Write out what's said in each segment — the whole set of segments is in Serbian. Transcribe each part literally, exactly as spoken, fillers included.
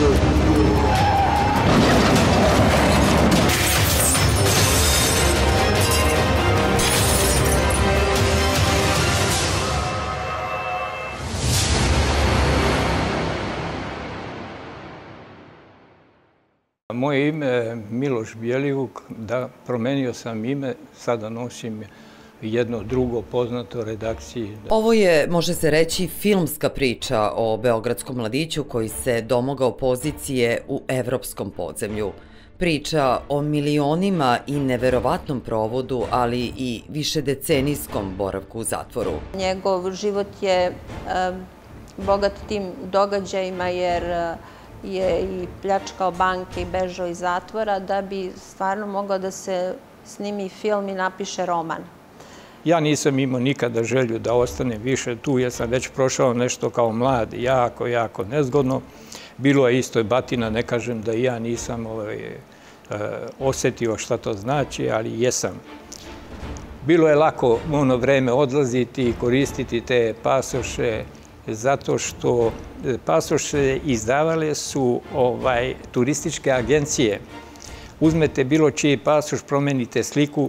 Moje ime je Miloš Bjelivuk, da, promenio sam ime, sada nosim jedno drugo poznato redakciji. Ovo je, može se reći, filmska priča o beogradskom mladiću koji se domogao pozicije u evropskom podzemlju. Priča o milionima i neverovatnom provodu, ali i višedecenijskom boravku u zatvoru. Njegov život je bogat tim događajima jer je i pljačkao banke i bežao iz zatvora da bi stvarno mogao da se snimi film i napiše roman. Ja nisam imao nikada želju da ostanem više tu, jer sam već prošao nešto kao mlad, jako, jako nezgodno. Bilo je isto batina, ne kažem da i ja nisam osetio šta to znači, ali jesam. Bilo je lako u ono vreme odlaziti i koristiti te pasoše, zato što pasoše izdavale su turističke agencije. Uzmete bilo čiji pasoš, promenite sliku,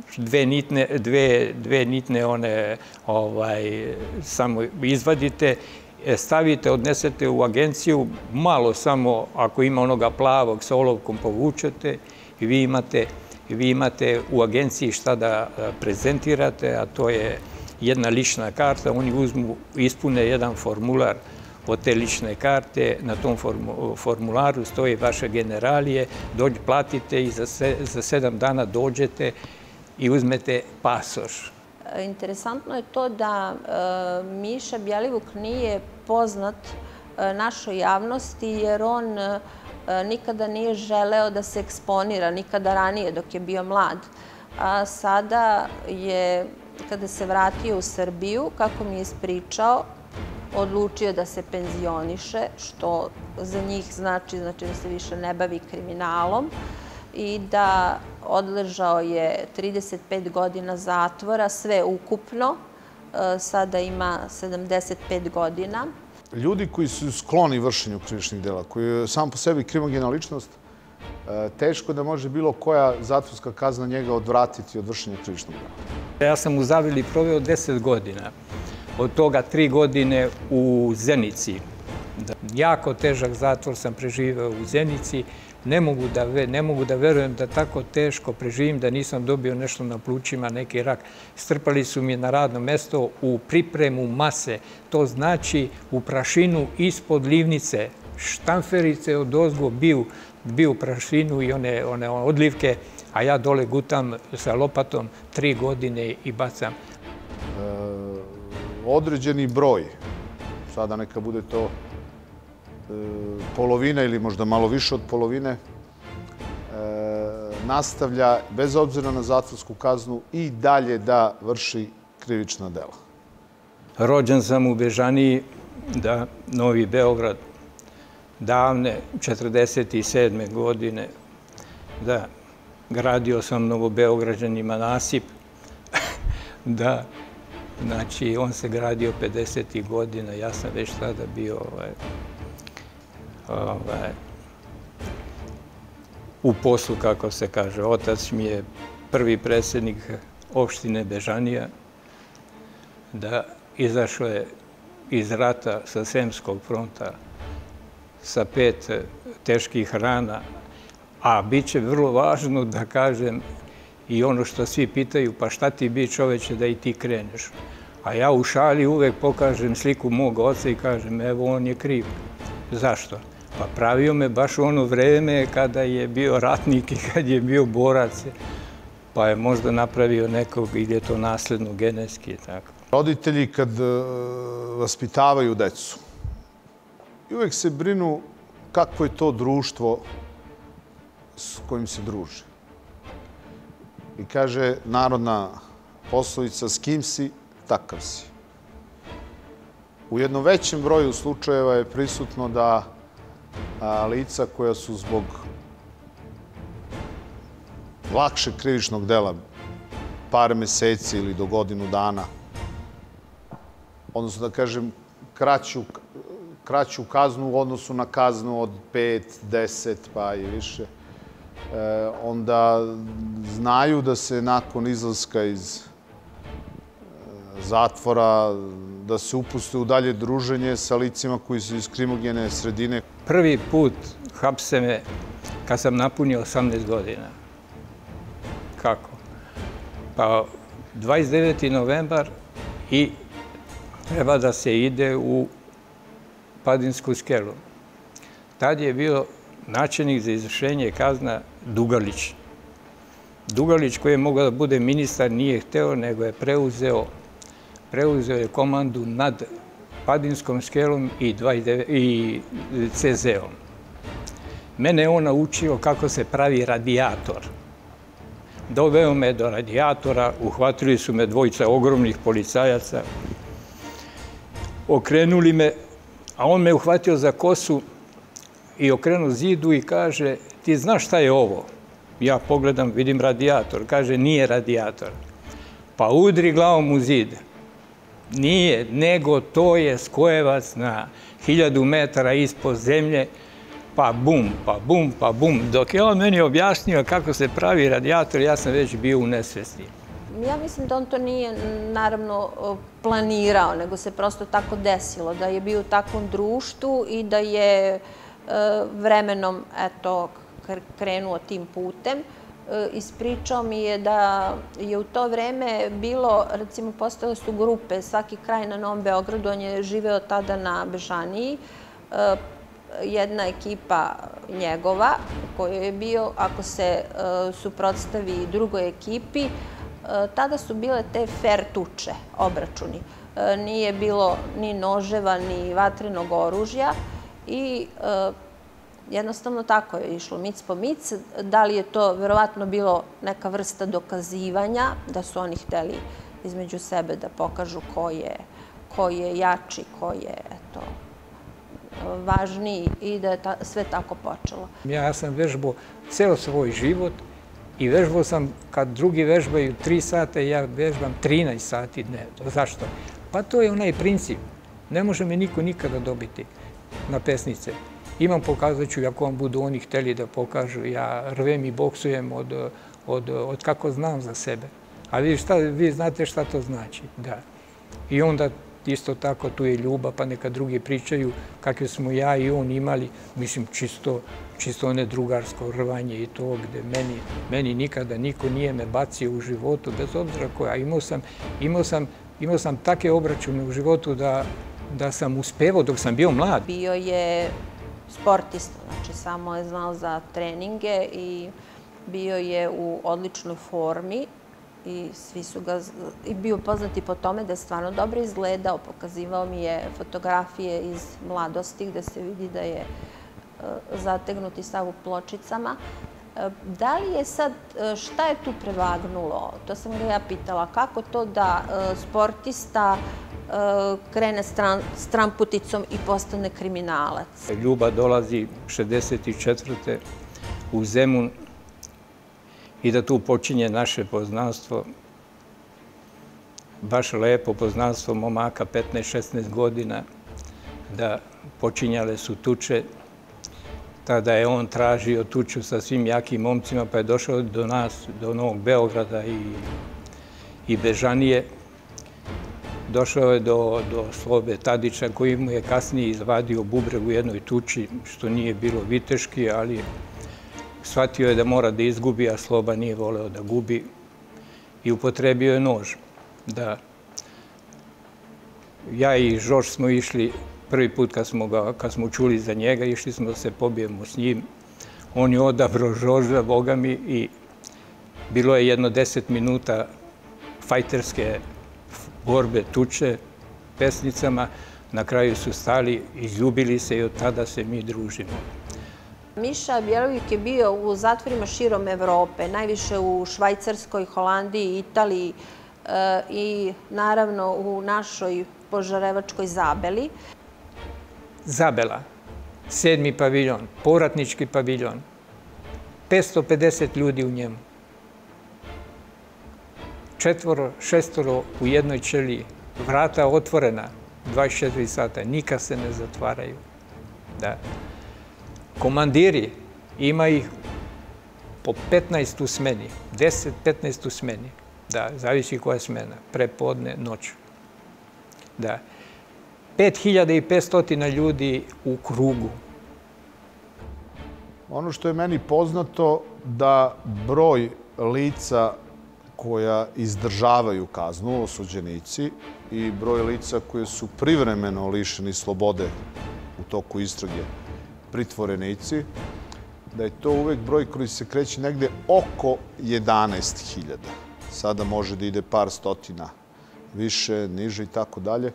dve nitne one samo izvadite, stavite, odnesete u agenciju, malo samo, ako ima onoga plavog sa olovkom povučete i vi imate u agenciji šta da prezentirate, a to je jedna lična karta. Oni uzmu, ispune jedan formular od te lične karte, na tom formularu stoje vaše generalije, platite i za sedam dana dođete i uzmete pasoš. Interesantno je to da Miša Bjelivuk nije poznat našoj javnosti jer on nikada nije želeo da se eksponira, nikada ranije dok je bio mlad. A sada je, kada se vratio u Srbiju, kako mi je ispričao, odlučio da se penzioniše, što za njih znači da se više ne bavi kriminalom i da odležao je trideset pet godina zatvora, sve ukupno, sada ima sedamdeset pet godina. Ljudi koji su skloni vršenju krivičnih dela, koji je sam po sebi krimogena ličnost, teško da može bilo koja zatvorska kazna njega odvratiti od vršenja krivičnog dela. Ja sam u Zavili proveo deset godina, od toga tri godine u Zenici. Jako težak zatvor sam preživeo u Zenici. Ne mogu da verujem da tako teško preživim, da nisam dobio nešto na plućima, neki rak. Strpali su mi na radno mesto u pripremu mase. To znači u prašinu ispod livnice. Štamferice od ozgo biju prašinu i one odlivke, a ja dole gutam sa lopatom tri godine i bacam. Određeni broj, sada neka bude to polovina ili možda malo više od polovine, nastavlja, bez obzira na zatvorsku kaznu, i dalje da vrši krivična dela. Rođen sam u Bežaniji, da, Novi Beograd, davne četrdeset sedme godine, da, gradio sam Novobeograđanima nasip, da, znači, on se gradio pedesetih godina, ja sam već tada bio u poslu, kako se kaže. Otac mi je prvi predsjednik opštine Bežanija, da izašao je iz rata sa Sremskog fronta sa pet teških rana, a bit će vrlo važno da kažem i ono što svi pitaju, pa šta ti bi čoveče da i ti kreneš? A ja u šali uvek pokažem sliku mog oca i kažem, evo, on je kriv. Zašto? Pa pravio me baš u ono vreme kada je bio ratnik i kad je bio borac, pa je možda napravio nekog, ili je to nasledno genetski. Roditelji kad vaspitavaju decu, uvek se brinu kakvo je to društvo s kojim se druži. I kaže narodna poslovica, s kim si, takav si. U jednom većem broju slučajeva je prisutno da lica koja su zbog lakšeg krivičnog dela, par meseci ili do godinu dana, odnosno da kažem kraću kaznu u odnosu na kaznu od pet, deset pa i više, onda znaju da se nakon izlaska iz zatvora, da se upuste u dalje druženje sa licima koji su iz krimogene sredine. Prvi put hapse me kad sam napunio osamnaest godina. Kako? Pa dvadeset deveti novembar i treba da se ide u Padinsku skelu. Tad je bio načelnik za izvršenje kazna Dugalić. Dugalić, koji je mogao da bude ministar, nije hteo, nego je preuzeo preuzeo je komandu nad Padinskom skelom i ce zeom. Mene je on naučio kako se pravi radijator. Doveo me do radijatora, uhvatili su me dvojica ogromnih policajaca, okrenuli me, a on me uhvatio za kosu i okrenuo zidu i kaže: ti znaš šta je ovo? Ja pogledam, vidim radijator. Kaže: nije radijator. Pa udri glavom u zid. Nije, nego to je skojevac na hiljadu metara ispod zemlje, pa bum, pa bum, pa bum. Dok je on meni objasnio kako se pravi radijator, ja sam već bio u nesvesti. Ja mislim da on to nije, naravno, planirao, nego se prosto tako desilo, da je bio u takvom društvu i da je vremenom, eto, krenuo tim putem. Ispričao mi je da je u to vreme bilo, recimo, postojale su grupe, svaki kraj na Novom Beogradu, on je živeo tada na Bežaniji, jedna ekipa njegova, koja je bio, ako se suprotstavi drugoj ekipi, tada su bile te fair tuče, obračuni. Nije bilo ni noževa, ni vatrenog oružja i jednostavno tako je išlo, mic po mic. Da li je to verovatno bilo neka vrsta dokazivanja, da su oni hteli između sebe da pokažu ko je jači, ko je važniji i da je sve tako počelo. Ja sam vežbao ceo svoj život i vežbao sam, kad drugi vežbaju tri sata, ja vežbam trinaest sati dnevno. Zašto? Pa to je onaj princip. Ne može me niko nikada dobiti na pesnice. Imam, pokazat ću, ako vam budu oni hteli da pokažu, ja rvem i boksujem od kako znam za sebe. A vi znate šta to znači, da. I onda isto tako tu je ljubav, pa neka drugi pričaju kakve smo ja i on imali, mislim, čisto one drugarsko rvanje i to, gde meni nikada niko nije me bacio u životu, bez obzira koja. Imao sam take obračune u životu da sam uspevao dok sam bio mlad. Bio je sportista, znači samo je znao za treninge i bio je u odličnoj formi i svi su ga, i bio poznati po tome da je stvarno dobro izgledao. Pokazivao mi je fotografije iz mladosti gde se vidi da je zategnut i sav u pločicama. Da li je sad, šta je tu prevagnulo? To sam ga ja pitala. Kako to da sportista krene stramputicom i postane kriminalac? Ljuba dolazi šezdeset četvrte u Zemun i da tu počinje naše poznanstvo, baš lepo poznanstvo momaka, petnaest šesnaest godina, da počinjale su tuče. Tada je on tražio tuču sa svim jakim momcima, pa je došao do nas, do Novog Beograda i Bežanije. Došao je do Slobe Tadića, koji mu je kasnije izvadio bubreg u jednoj tuči, što nije bilo viteški, ali shvatio je da mora da izgubi, a Sloba nije voleo da gubi i upotrebio je nož. Ja i Žož smo išli prvi put kad smo čuli za njega, išli smo da se pobijemo s njim. On je odabrao Žoža, Boga mi, i bilo je jedno deset minuta fajterske borbe, tuče, pesnicama. Na kraju su stali, izljubili se i od tada se mi družimo. Miša Bjelovik je bio u zatvorima širom Evrope, najviše u Švajcarskoj, Holandiji, Italiji i naravno u našoj Požarevačkoj Zabeli. Zabela, sedmi paviljon, povratnički paviljon, petsto pedeset ljudi u njemu. Četvoro, šestoro u jednoj ćeliji, vrata otvorena, dvadeset četiri sata, nikad se ne zatvaraju. Da. Komandiri, ima ih po petnaest u smeni, deset petnaest u smeni. Da, zavisi koja smena, prepodne, noć. Da. pet hiljada petsto ljudi u krugu. Ono što je meni poznato da broj lica koja izdržavaju kaznu, osuđenici, i broj lica koje su privremeno lišeni slobode u toku istrage, pritvorenici, da je to uvek broj koji se kreće negde oko jedanaest hiljada. Sada može da ide par stotina više, niže i tako dalje.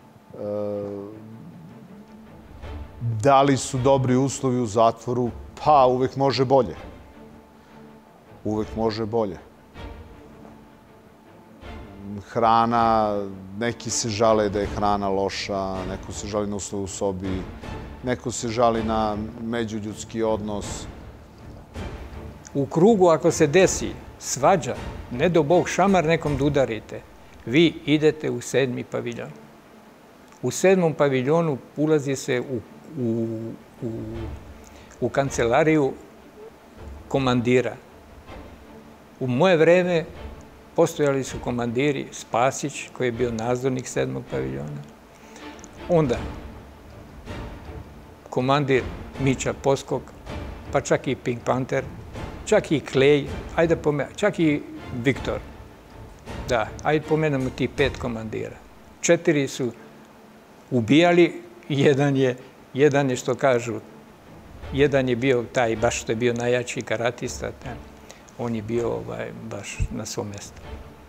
Da li su dobri uslovi u zatvoru? Pa uvek može bolje. Uvek može bolje. Hrana, neki se žale da je hrana loša, neko se žali na uslove u sobi, neko se žali na međuljudski odnos. U krugu ako se desi svađa, ne do Bog šamar nekom da udarite, vi idete u sedmi paviljon. U sedmom paviljonu ulazi se u, u, u, u kancelariju komandira. U moje vreme postojali su komandiri Spasić, koji je bio nadzornik sedmog paviljona. Onda komandir Mića Poskok, pa čak i Pink Panther, čak i Klej, ajde pomenemo, čak i Viktor. Da, ajde pomenemo ti pet komandira. Četiri su ubijali, jedan je, jedan je što kažu, jedan je bio taj, baš što je bio najjači karatista, taj, on je bio ovaj, baš na svom mjestu.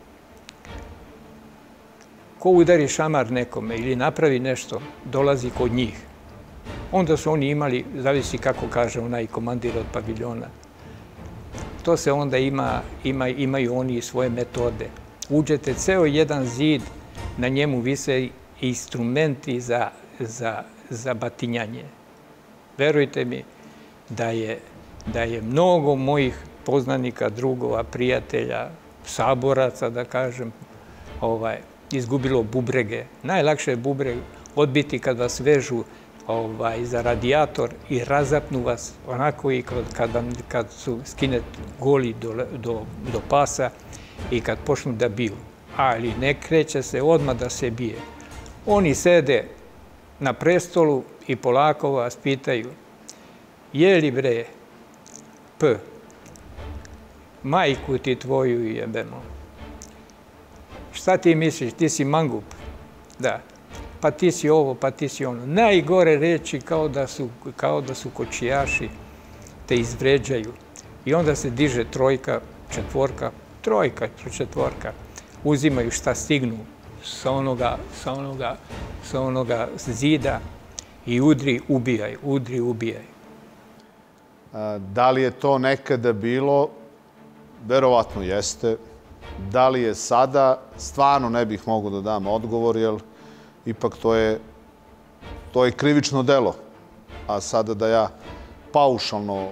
Ko udari šamar nekome ili napravi nešto, dolazi kod njih. Onda su oni imali, zavisi kako kaže onaj komandir od paviljona, to se onda ima, ima, imaju oni svoje metode. Uđete ceo jedan zid, na njemu vise instrumenti za, za, za batinjanje. Verujte mi da je, da je mnogo mojih poznanika, drugova, prijatelja, saboraca, da kažem, ovaj, izgubilo bubrege. Najlakše je bubreg odbiti kad vas vežu ovaj, za radijator i razapnu vas onako i kad, kad, vam, kad su skine goli do, do, do pasa i kad počnu da biju. Ali ne kreće se odmah da se bije. Oni sede na prestolu i polako vas pitaju: je li bre P, majku ti tvoju jebemo? Šta ti misliš? Ti si mangup? Da. Pa ti si ovo, pa ti si ono. Najgore reči kao da su, kao da su kočijaši, te izvređaju. I onda se diže trojka, četvorka, trojka, četvorka. Uzimaju šta stignu sa onoga, sa onoga, sa onoga zida i udri, ubijaj, udri, ubijaj. Da li je to nekada bilo? Verovatno jeste. Da li je sada? Stvarno ne bih mogao da dam odgovor, jer ipak to je, to je krivično delo. A sada da ja paušalno,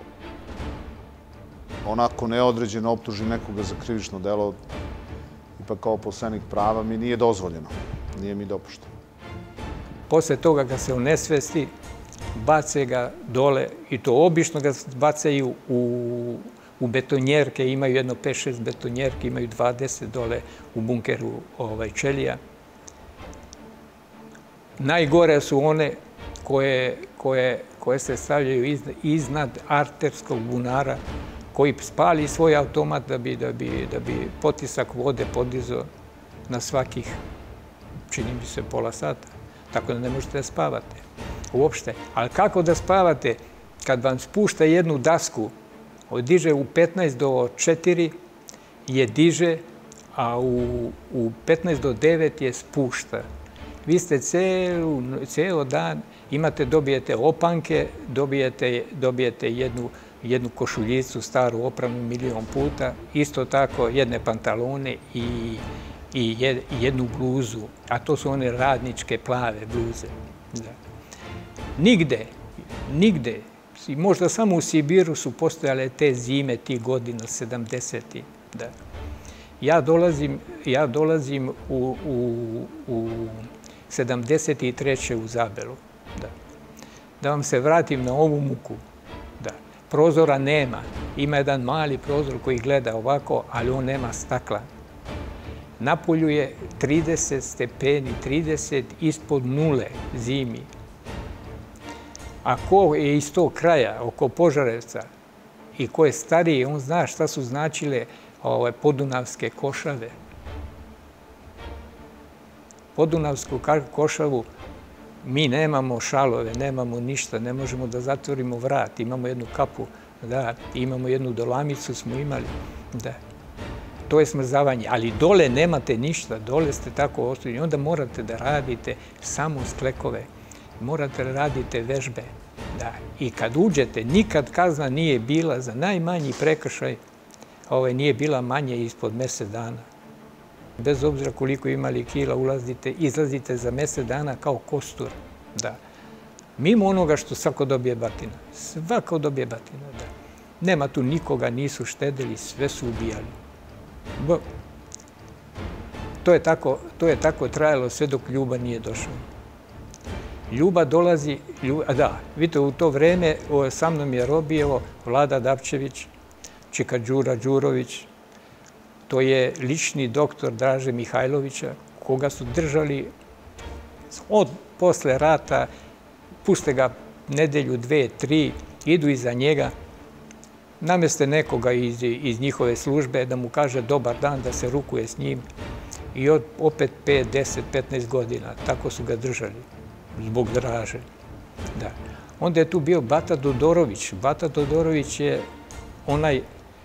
onako neodređeno optužim nekoga za krivično delo, ipak kao poslanik prava mi nije dozvoljeno. Nije mi dopušteno. Posle toga kad se unesvesti, bace ga dole i to obično ga bacaju u, u betonjerke. Imaju jedno pet šest betonjerke, imaju dvadeset dole u bunkeru ovaj, Čelija. Najgore su one koje, koje, koje se stavljaju iznad, iznad arterskog bunara, koji spali svoj automat da bi, da bi, da bi potisak vode podizao na svakih, čini mi se, pola sata. Tako da ne možete da spavate uopšte. Ali kako da spavate kad vam spušta jednu dasku, diže u petnaest do četiri je diže, a u, u petnaest do devet je spušta. Vi ste celu, ceo dan, imate, dobijete opanke, dobijete, dobijete jednu, jednu košuljicu staru opranu milion puta, isto tako jedne pantalone i, i jednu bluzu, a to su one radničke plave bluze. Da. Nigde, nigde, možda samo u Sibiru su postojale te zime, tih godina, sedamdesetih. Da. Ja dolazim, ja dolazim u, u, u sedamdeset treće u Zabelu. Da. Da vam se vratim na ovu muku. Da. Prozora nema. Ima jedan mali prozor koji gleda ovako, ali on nema stakla. Napolju je trideset stepeni, trideset ispod nule zimi. A ko je iz tog kraja, oko Požarevca, i ko je stariji, on zna šta su značile ove, podunavske košave. Podunavsku košavu mi nemamo šalove, nemamo ništa, ne možemo da zatvorimo vrat, imamo jednu kapu, da, imamo jednu dolamicu smo imali, da. To je smrzavanje, ali dole nemate ništa, dole ste tako ostavljeni, onda morate da radite samo sklekove, morate da radite vežbe, da. I kad uđete, nikad kazna nije bila za najmanji prekršaj, ovaj, nije bila manje ispod mesec dana. Bez obzira koliko imali kila, ulazite, izlazite za mesec dana kao kostur, da. Mimo onoga što svako dobije batina. Svako dobije batina, da. Nema tu nikoga, nisu štedili, sve su ubijali. Bo. To je tako, to je tako trajalo sve dok Ljuba nije došao. Ljuba dolazi, Ljuba, da, vidite, u to vreme sa mnom je robio Vlada Dapčević, Čika Đura Đurović, to je lični doktor Draže Mihajlovića, koga su držali od posle rata, puste ga nedelju, dve, tri, idu iza njega, nameste nekoga iz, iz njihove službe da mu kaže dobar dan, da se rukuje s njim i od, opet pet, deset, petnaest godina, tako su ga držali, zbog Draže. Da. Onda je tu bio Bata Dodorović. Bata Dodorović je onaj,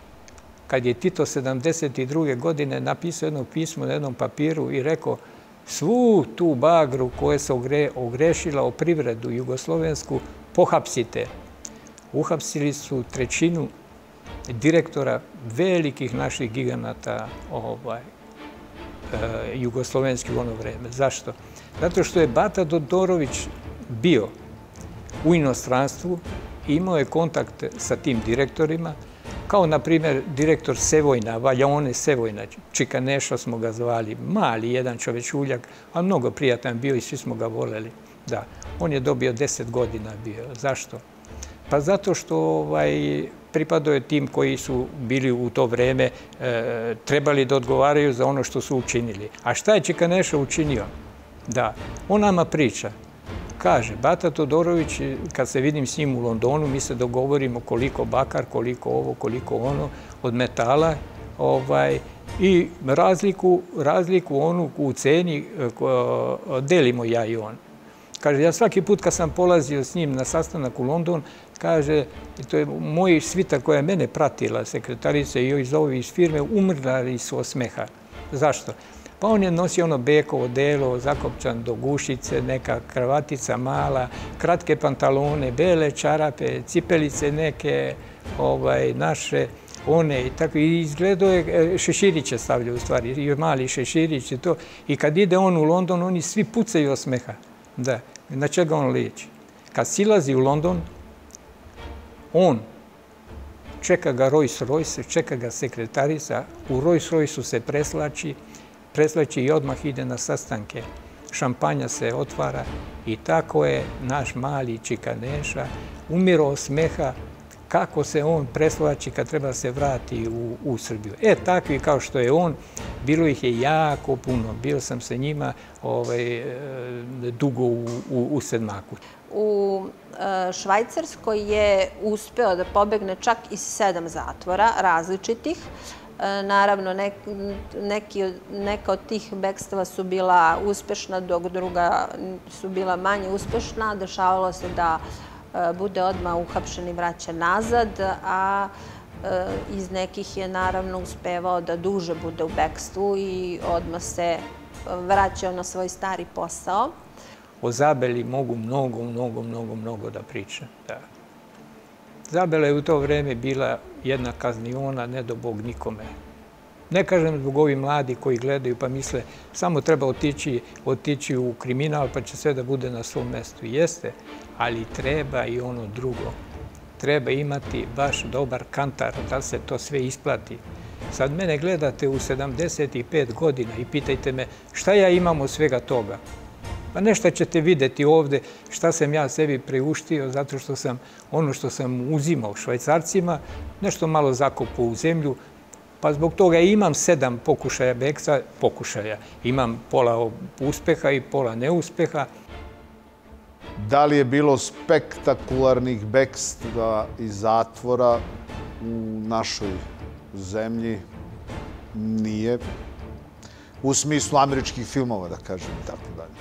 kad je Tito sedamdeset druge godine napisao jedno pismo na jednom papiru i rekao svu tu bagru koja se ogre, ogrešila o privredu jugoslovensku, pohapsite. Uhapsili su trećinu direktora velikih naših giganata ovaj, e, jugoslovenskih u ono vreme. Zašto? Zato što je Bata Dodorović bio u inostranstvu, imao je kontakte sa tim direktorima, kao, na primjer, direktor Sevojna, Valjone Sevojna, Čika Neša smo ga zvali, mali jedan čovečuljak, a mnogo prijatan bio i svi smo ga voleli. Da, on je dobio deset godina bio. Zašto? Pa zato što ovaj, pripadao je tim koji su bili u to vreme, e, trebali da odgovaraju za ono što su učinili. A šta je Čika Neša učinio? Da, on nama priča. Kaže, Bata Todorović, kad se vidim s njim u Londonu, mi se dogovorimo koliko bakar, koliko ovo, koliko ono, od metala, ovaj, i razliku, razliku onu u ceni ko, delimo ja i on. Kaže, ja svaki put kad sam polazio s njim na sastanak u London, kaže, to je moj svita koja je mene pratila, sekretarica i iz ove iz firme, umrli su od smeha. Zašto? Pa on je nosio ono bekovo delo, zakopčan do gušice, neka kravatica mala, kratke pantalone, bele čarape, cipelice neke, ovaj, naše, one i tako. I izgledao je, šeširiće stavljaju u stvari, i mali šeširić i to. I kad ide on u London, oni svi pucaju od smeha. Da, na čega on liči? Kad silazi u London, on čeka ga Rolls Royce, čeka ga sekretarica, u Rolls Royce-u se preslači, preslači i odmah ide na sastanke. Šampanja se otvara i tako je naš mali Čika Neša umirao od smeha kako se on preslači kad treba se vrati u, u Srbiju. E, takvi kao što je on, bilo ih je jako puno. Bio sam sa njima ovaj, dugo u, u, u Sedmaku. U Švajcarskoj je uspeo da pobegne čak iz sedam zatvora različitih. Naravno, neki, neka od tih bekstava su bila uspešna, dok druga su bila manje uspešna. Dešavalo se da bude odmah uhapšen i vraćan nazad, a iz nekih je naravno uspevao da duže bude u bekstvu i odmah se vraćao na svoj stari posao. O Zabeli mogu mnogo, mnogo, mnogo, mnogo da pričam. Da. Zabela je u to vreme bila jedna kazniona, ne do Bog nikome. Ne kažem zbog ovih mladi koji gledaju pa misle samo treba otići, otići u kriminal pa će sve da bude na svom mestu. Jeste, ali treba i ono drugo. Treba imati baš dobar kantar da se to sve isplati. Sad mene gledate u sedamdeset pet godina i pitajte me šta ja imam od svega toga. Pa nešto ćete vidjeti ovdje šta sam ja sebi priuštio, zato što sam ono što sam uzimao Švajcarcima, nešto malo zakopao u zemlju, pa zbog toga imam sedam pokušaja bekstva, pokušaja. Imam pola uspeha i pola neuspeha. Da li je bilo spektakularnih bekstva iz zatvora u našoj zemlji? Nije. U smislu američkih filmova, da kažem, i tako dalje.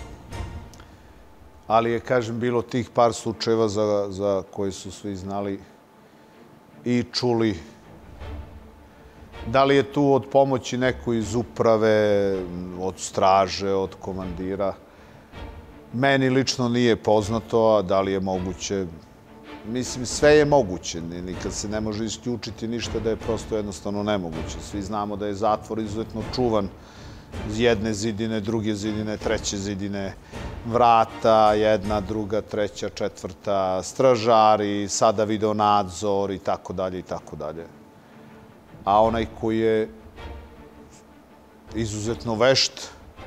Ali je, kažem, bilo tih par slučajeva za koje su svi znali i čuli. Da li je tu od pomoći neko iz uprave, od straže, od komandira? Meni lično nije poznato, a da li je moguće? Mislim, sve je moguće. Nikad se ne može isključiti ništa da je prosto jednostavno nemoguće. Svi znamo da je zatvor izuzetno čuvan. Jedne zidine, druge zidine, treće zidine, vrata, jedna, druga, treća, četvrta, stražari, sada videonadzor i tako dalje i tako dalje. A onaj koji je izuzetno vešt,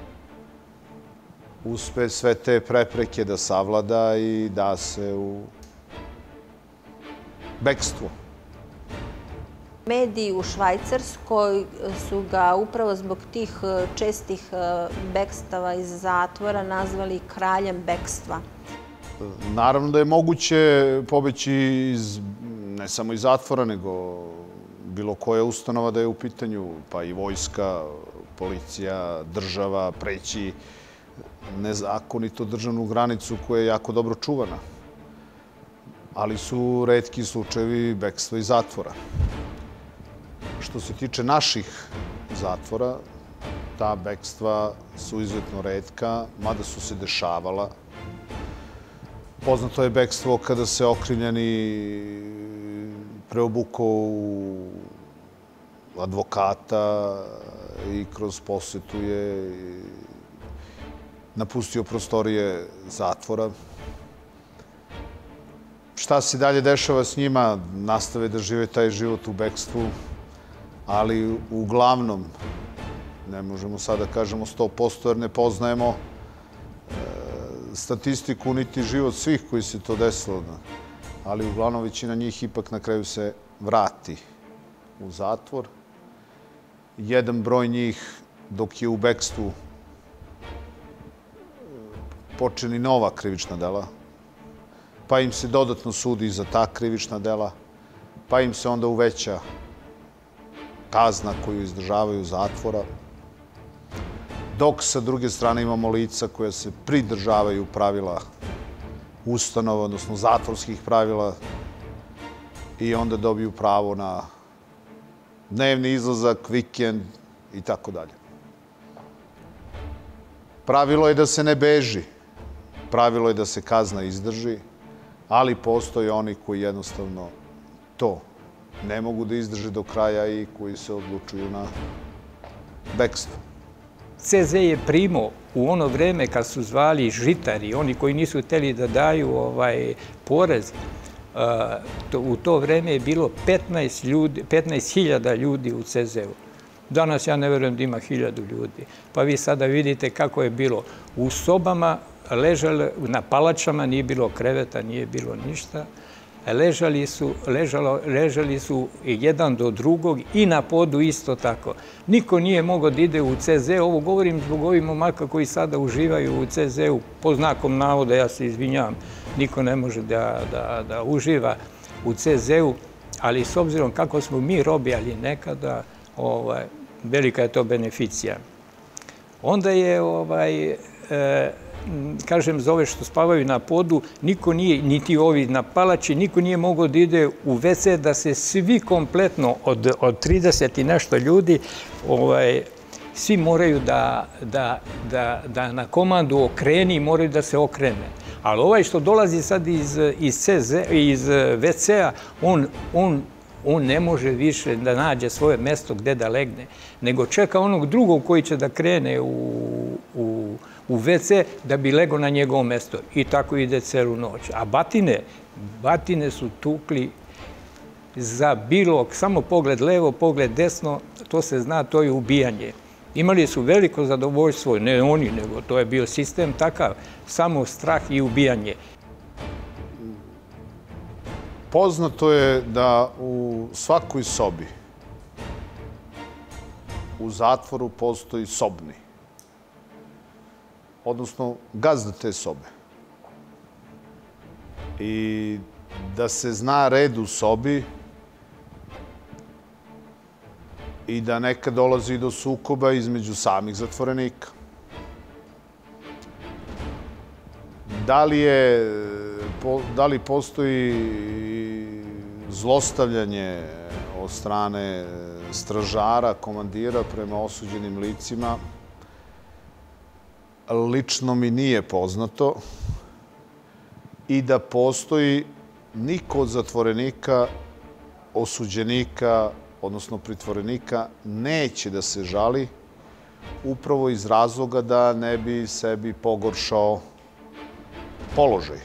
uspe sve te prepreke da savlada i da se u bekstvo. Mediji u Švajcarskoj su ga upravo zbog tih čestih bekstava iz zatvora nazvali kraljem bekstva. Naravno da je moguće pobeći iz, ne samo iz zatvora, nego bilo koja ustanova da je u pitanju, pa i vojska, policija, država, preći nezakonito državnu granicu koja je jako dobro čuvana. Ali su retki slučajevi bekstva iz zatvora. Što se tiče naših zatvora, ta bekstva su izuzetno retka, mada su se dešavala. Poznato je bekstvo kada se okrivljeni preobukao u advokata i kroz posetu je napustio prostorije zatvora. Šta se dalje dešava s njima? Nastave da žive taj život u bekstvu, ali uglavnom, ne možemo sad da kažemo sto posto jer ne poznajemo statistiku niti život svih koji se to desilo, ali uglavnom većina njih ipak na kraju se vrati u zatvor. Jedan broj njih, dok je u bekstvu, počini nova krivična dela, pa im se dodatno sudi za ta krivična dela, pa im se onda uveća kazna koju izdržavaju zatvora, dok sa druge strane imamo lica koja se pridržavaju pravila ustanova, odnosno zatvorskih pravila, i onda dobiju pravo na dnevni izlazak, vikend i tako dalje. Pravilo je da se ne beži, pravilo je da se kazna izdrži, ali postoje oni koji jednostavno to ne mogu da izdrže do kraja i koji se odlučuju na bekstvo. C Z je primao u ono vreme kad su zvali žitari, oni koji nisu hteli da daju porez. U to vreme je bilo petnaest hiljada ljudi u C Z-u. Danas ja ne verujem da ima hiljadu ljudi. Pa vi sada vidite kako je bilo. U sobama ležali, na palačama, nije bilo kreveta, nije bilo ništa. Ležali su, ležali su jedan do drugog i na podu isto tako. Niko nije mogao da ide u C Z. Ovo govorim zbog ovih momaka koji sada uživaju u C Z-u. Po znakom navoda, ja se izvinjavam, niko ne može da uživa u C Z-u, ali s obzirom kako smo mi robijali nekada, velika je to beneficija. Onda je, kažem, za ove što spavaju na podu, niko nije, niti ovi na palači, niko nije mogao da ide u ve ce, da se svi kompletno, od trideset i nešto ljudi, svi moraju da na komandu okreni, moraju da se okrene. Ali ovaj što dolazi sad iz ve ce-a, on ne može više da nađe svoje mesto gde da legne, nego čeka onog drugog koji će da krene u ve ce da bi legao na njegovo mesto. I tako ide celu noć. A batine, batine su tukli za bilo, samo pogled levo, pogled desno, to se zna, to je ubijanje. Imali su veliko zadovoljstvo, ne oni, nego to je bio sistem takav, samo strah i ubijanje. Poznato je da u svakoj sobi u zatvoru postoji sobni, odnosno gazda te sobe. I da se zna red u sobi i da nekad dolazi do sukoba između samih zatvorenika. Da li je, da li postoji zlostavljanje od strane stražara, komandira prema osuđenim licima, lično mi nije poznato, i da postoji niko od zatvorenika, osuđenika, odnosno pritvorenika, neće da se žali upravo iz razloga da ne bi sebi pogoršao položaj.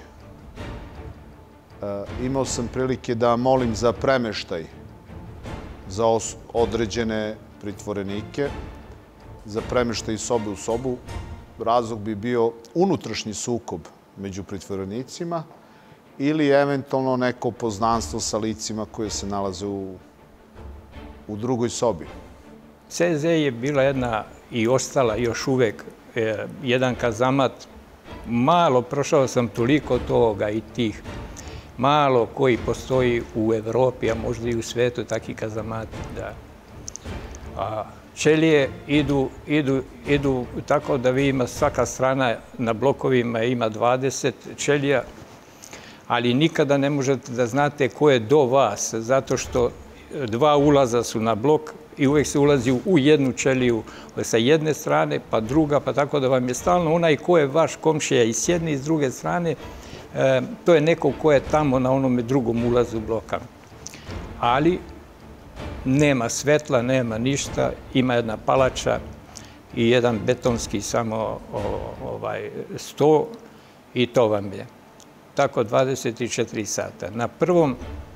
Imao sam prilike da molim za premeštaj za određene pritvorenike, za premeštaj iz sobe u sobu. Razlog bi bio unutrašnji sukob među pritvorenicima ili eventualno neko poznanstvo sa licima koje se nalaze u, u drugoj sobi. C Z je bila jedna i ostala još uvek eh, jedan kazamat. Malo prošao sam toliko toga i tih malo koji postoji u Evropi, a možda i u svetu, takvi kazamati. Da. A ćelije idu, idu, idu tako da vi ima svaka strana na blokovima ima dvadeset ćelija, ali nikada ne možete da znate ko je do vas, zato što dva ulaza su na blok i uvek se ulazi u jednu ćeliju sa jedne strane, pa druga, pa tako da vam je stalno onaj ko je vaš komšija i s jedne i s druge strane, e, to je neko ko je tamo na onome drugom ulazu bloka. Ali nema svetla, nema ništa, ima jedna palača i jedan betonski samo o, ovaj, sto i to vam je. Tako dvadeset četiri sata. Na prvom,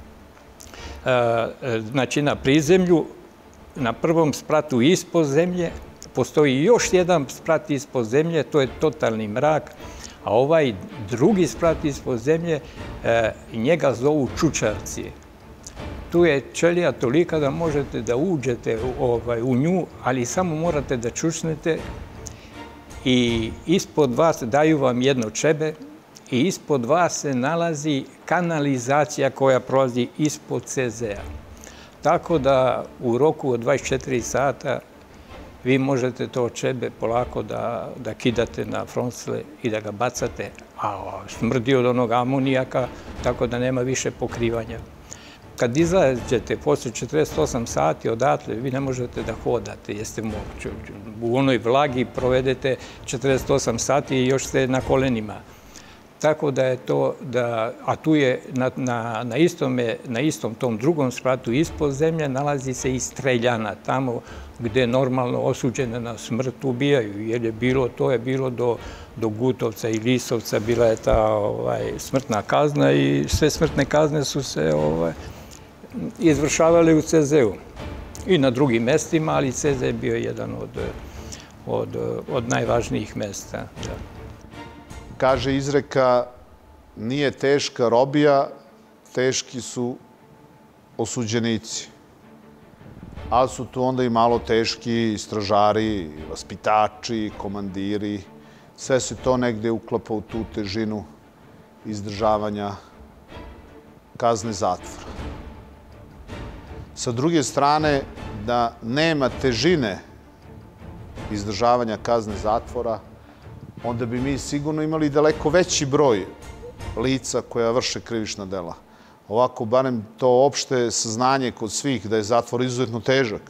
e, znači na prizemlju, na prvom spratu ispod zemlje, postoji još jedan sprat ispod zemlje, to je totalni mrak, a ovaj drugi sprat ispod zemlje, e, njega zovu čučavci. Tu je ćelija tolika da možete da uđete u, ovaj, u nju, ali samo morate da čučnete i ispod vas daju vam jedno čebe i ispod vas se nalazi kanalizacija koja prolazi ispod C Z-a. Tako da u roku od dvadeset četiri sata vi možete to čebe polako da, da kidate na froncle i da ga bacate, a smrdi od onog amonijaka, tako da nema više pokrivanja. Kad izađete posle četrdeset osam sati odatle, vi ne možete da hodate, jeste moguće. U onoj vlagi provedete četrdeset osam sati i još ste na kolenima. Tako da je to, da, a tu je na, na, na, istome, na istom tom drugom spratu ispod zemlje nalazi se i streljana, tamo gde normalno osuđene na smrt ubijaju, jer je bilo, to je bilo do, do Gutovca i Lisovca, bila je ta ovaj, smrtna kazna i sve smrtne kazne su se ovaj, izvršavale u C Z-u i na drugim mestima, ali C Z je bio jedan od, od, od najvažnijih mesta. Da. Kaže izreka, nije teška robija, teški su osuđenici. Ali su tu onda i malo teški stražari, vaspitači, komandiri. Sve se to negde uklapa u tu težinu izdržavanja kazne zatvora. Sa druge strane, da nema težine izdržavanja kazne zatvora, onda bi mi sigurno imali daleko veći broj lica koja vrše krivična dela. Ovako, barem to opšte saznanje kod svih da je zatvor izuzetno težak,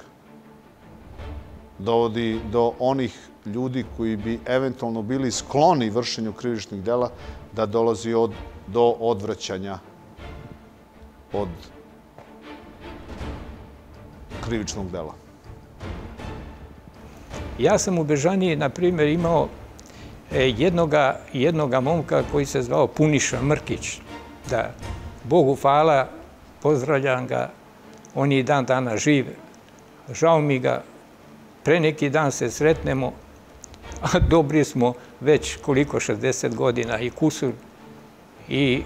dovodi do onih ljudi koji bi eventualno bili skloni vršenju krivičnih dela da dolazi od, do odvraćanja od krivičnog dela. Ja sam u Bežaniji, na primjer, imao jednoga, jednoga momka koji se zvao Puniša Mrkić. Da, Bogu hvala, pozdravljam ga, on je i dan dana živ. Žao mi ga, pre neki dan se sretnemo, a dobri smo već koliko, šezdeset godina i kusur. I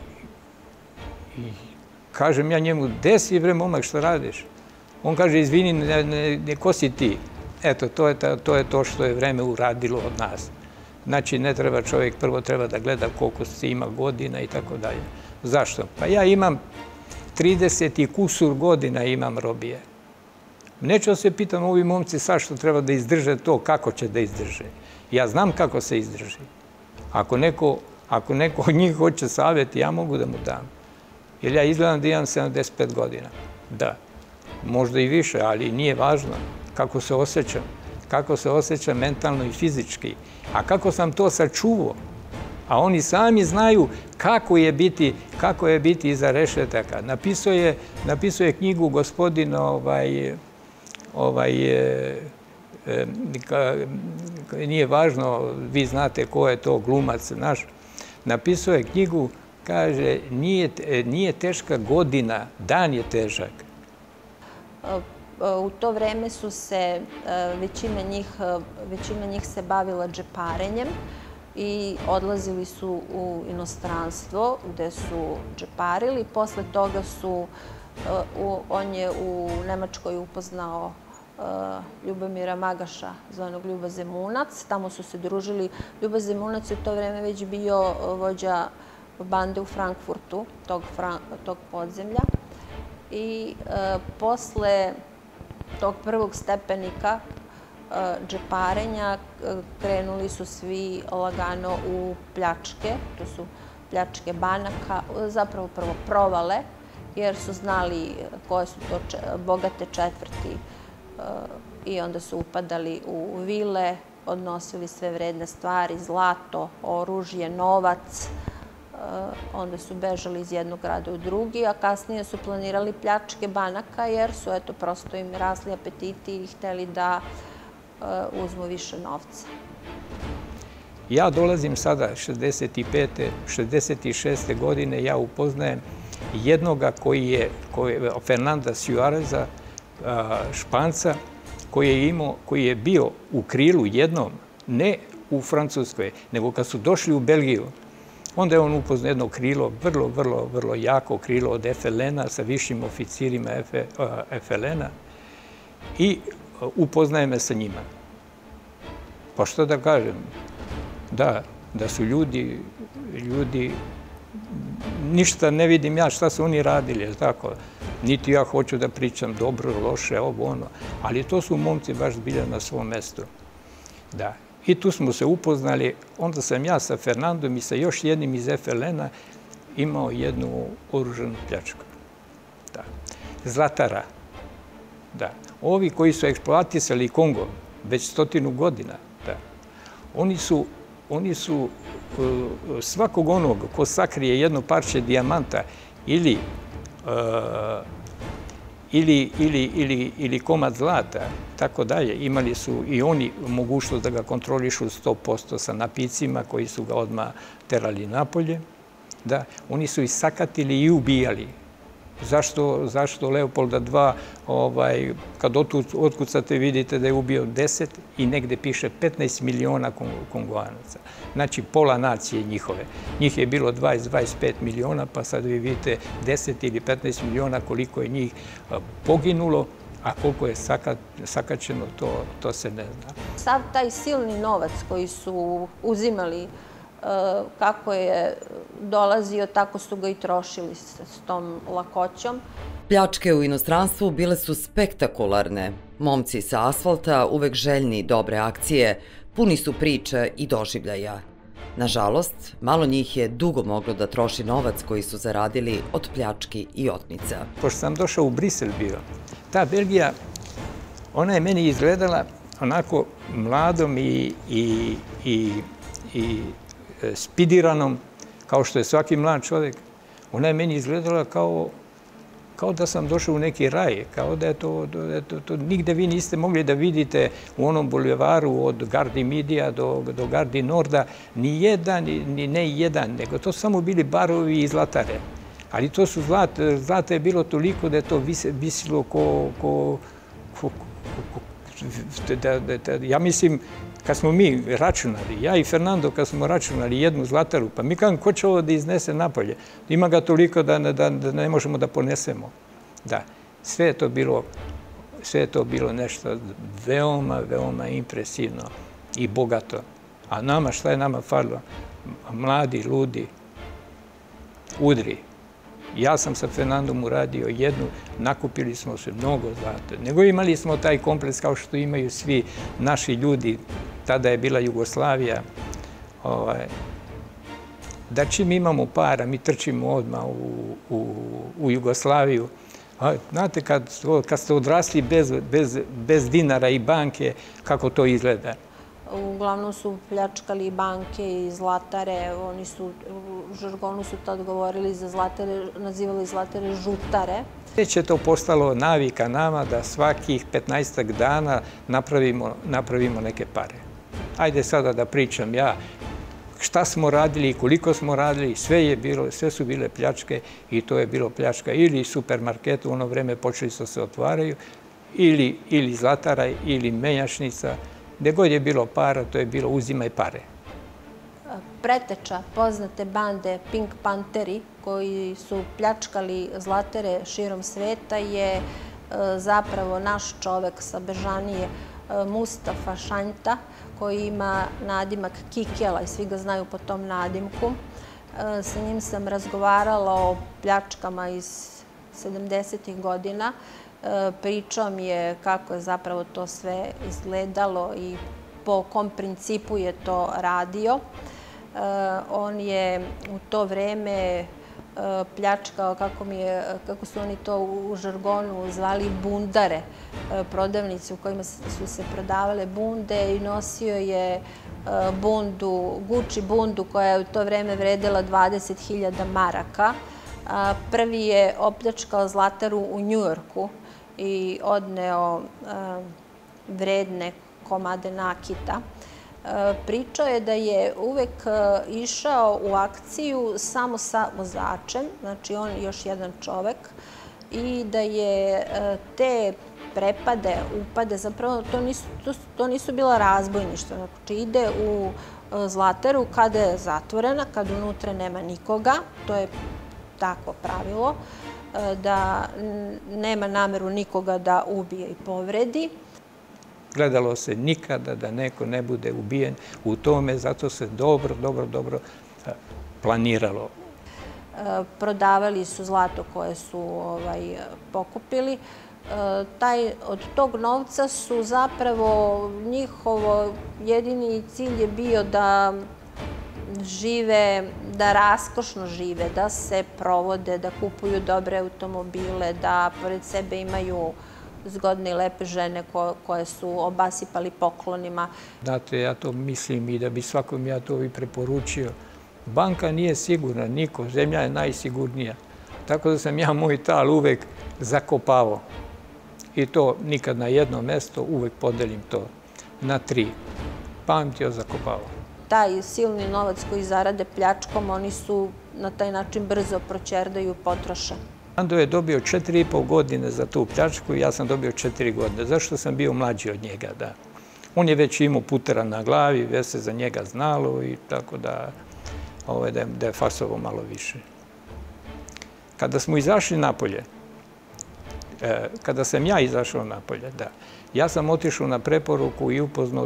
kažem ja njemu, gde si bre momak, što radiš? On kaže, izvini, ne, ko si ti? Eto, to je, to je to što je vreme uradilo od nas. Znači, ne treba čovjek, prvo treba da gleda koliko se ima godina i tako dalje. Zašto? Pa ja imam trideset i kusur godina imam robije. Neću da se pitam ovi momci sad što treba da izdrže to, kako će da izdrže. Ja znam kako se izdrži. Ako neko, ako neko od njih hoće savjet, ja mogu da mu dam. Jer ja izgledam da imam sedamdeset pet godina. Da, možda i više, ali nije važno kako se osjećam. Kako se osjećam mentalno i fizički. A kako sam to sačuvao. A oni sami znaju kako je biti, kako je biti iza rešetaka. Napisao je, napisao je knjigu gospodin, ovaj, ovaj, e, e, ka, nije važno, vi znate ko je to glumac naš. Napisao je knjigu, kaže, nije, nije teška godina, dan je težak. U to vreme su se, većina njih, većina njih se bavila džeparenjem i odlazili su u inostranstvo gde su džeparili. Posle toga su, on je u Nemačkoj upoznao Ljubomira Magaša, zvanog Ljuba Zemunac. Tamo su se družili. Ljuba Zemunac je u to vreme već bio vođa bande u Frankfurtu, tog, tog podzemlja. I posle tog prvog stepenika džeparenja krenuli su svi lagano u pljačke, to su pljačke banaka, zapravo prvo provale, jer su znali koje su to bogate četvrti i onda su upadali u vile, odnosili sve vredne stvari, zlato, oružje, novac, onda su bežali iz jednog grada u drugi, a kasnije su planirali pljačke banaka jer su, eto, prosto im rasli apetiti i hteli da uzmu više novca. Ja dolazim sada šezdeset pete, šezdeset šeste godine, ja upoznajem jednoga koji je, Fernanda Suareza, Španca, koji je imao, koji je bio u krilu jednom, ne u Francuskoj, nego kad su došli u Belgiju, onda je on upoznao jedno krilo, vrlo, vrlo, vrlo jako krilo od F L N-a sa višim oficirima F L N-a i upoznaje me sa njima. Pa što da kažem? Da, da su ljudi, ljudi, ništa ne vidim ja šta su oni radili, je li tako? Niti ja hoću da pričam dobro, loše, ovo, ono, ali to su momci baš zbilja na svom mestu. Da. I tu smo se upoznali, onda sam ja sa Fernandom i sa još jednim iz F L N-a imao jednu oružanu pljačku. Da. Zlatara. Da. Ovi koji su eksploatisali Kongo već stotinu godina, da. Oni su, oni su svakog onog ko sakrije jedno parče dijamanta ili Ili, ili, ili, ili komad zlata, tako dalje. Imali su i oni mogućnost da ga kontrolišu sto posto sa napicima koji su ga odmah terali napolje. Da, oni su i sakatili i ubijali. Zašto, zašto Leopolda dva, ovaj, kad otkucate vidite da je ubio deset i negde piše petnaest miliona Kongoanaca. Znači pola nacije njihove. Njih je bilo dvadeset do dvadeset pet miliona, pa sad vi vidite deset ili petnaest miliona koliko je njih poginulo, a koliko je sakačeno, to, to se ne zna. Sav taj silni novac koji su uzimali, kako je dolazio, tako su ga i trošili s tom lakoćom. Pljačke u inostranstvu bile su spektakularne. Momci sa asfalta, uvek željni dobre akcije, puni su priča i doživljaja. Nažalost, malo njih je dugo moglo da troši novac koji su zaradili od pljački i otmica. Pošto sam došao u Brisel bio, ta Belgija, ona je meni izgledala onako mladom i, i, i, i spidiranom, kao što je svaki mlad čovjek. Ona je meni izgledala kao, kao da sam došao u neki raj, kao da je to, da to, to nigde vi niste mogli da vidite u onom bulevaru od Gardi Midija do, do Gardi Norda, ni jedan, ni ne jedan, nego to samo bili barovi i zlatare. Ali to su zlata, zlata je bilo toliko da je to visilo ko, ko, ko, ko Ja mislim, kad smo mi računali, ja i Fernando, kad smo računali jednu Zlataru, pa mi kažem, ko će ovo da iznese napolje? Ima ga toliko da ne možemo da ponesemo. Da, sve je to bilo, sve je to bilo nešto veoma, veoma impresivno i bogato. A nama, šta je nama falilo? Mladi, ludi, udri. Ja sam sa Fernandom uradio jednu, nakupili smo se mnogo zlata. Nego imali smo taj kompleks kao što imaju svi naši ljudi, tada je bila Jugoslavija, da čim imamo para, mi trčimo odmah u Jugoslaviju. Znate, kad ste odrasli bez dinara i banke, kako to izgleda? Uglavnom su pljačkali banke i zlatare, oni su, u žargonu su tad govorili za zlatare, nazivali zlatare žutare. Već je to postalo navika nama da svakih petnaestak dana napravimo neke pare. Ajde sada da pričam ja šta smo radili i koliko smo radili, sve je bilo, sve su bile pljačke i to je bilo pljačka ili supermarketa, u ono vreme počeli su se otvaraju, ili zlatara, ili menjačnica. Gde god je bilo para, to je bilo uzimaj pare. Preteča poznate bande Pink Pantheri, koji su pljačkali zlatere širom sveta, je zapravo naš čovek sa Bežanije, Mustafa Šanjta, koji ima nadimak Kikela i svi ga znaju po tom nadimku. Sa njim sam razgovarala o pljačkama iz sedamdesetih godina. Pričao mi je kako je zapravo to sve izgledalo i po kom principu je to radio. On je u to vreme pljačkao, kako su oni to u žargonu zvali, bundare, prodavnice u kojima su se prodavale bunde, i nosio je bundu, Gucci bundu koja je u to vreme vredela dvadeset hiljada maraka. Prvi je opljačkao zlataru u Njujorku i odneo vredne komade nakita. Pričao je da je uvek išao u akciju samo sa vozačem, znači on još jedan čovek, i da je te prepade, upade, zapravo to nisu bila razbojništva. Znači ide u zlataru kada je zatvorena, kada unutra nema nikoga, to je takvo pravilo, da nema nameru nikoga da ubije i povredi. Gledalo se nikada da neko ne bude ubijen u tome, zato se dobro, dobro, dobro planiralo. Prodavali su zlato koje su pokupili. Od tog novca su zapravo njihovo jedini cilj je bio da žive, da raskošno žive, da se provode, da kupuju dobre automobile, da pored sebe imaju zgodne i lepe žene koje su obasipali poklonima. Znate, ja to mislim i da bi svakom ja to i preporučio. Banka nije sigurna, niko, zemlja je najsigurnija. Tako da sam ja moj tal uvek zakopavao. I to nikad na jedno mesto, uvek podelim to na tri. Pamtio, zakopavao. Taj silni novac koji zarade pljačkom, oni su na taj način brzo proćerdaju, potroše. Fernando je dobio četiri i po godine za tu pljačku i ja sam dobio četiri godine. Zašto sam bio mlađi od njega, da. On je već imao putera na glavi, već se za njega znalo i tako da je fasovo malo više. Kada smo izašli napolje, kada sam ja izašao napolje, da, ja sam otišao na preporuku i upoznao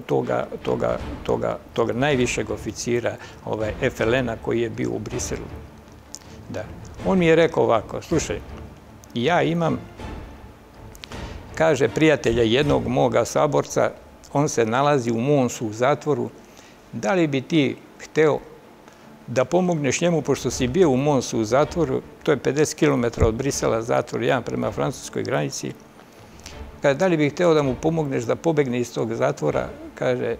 toga najvišeg oficira, F L N-a koji je bio u Briselu. Da. On mi je rekao ovako, slušaj, ja imam, kaže, prijatelja jednog moga saborca, on se nalazi u Monsu u zatvoru, da li bi ti hteo da pomogneš njemu, pošto si bio u Monsu u zatvoru, to je pedeset kilometara od Brisela zatvor, jedan prema francuskoj granici, kaže, da li bi hteo da mu pomogneš da pobegne iz tog zatvora, kaže,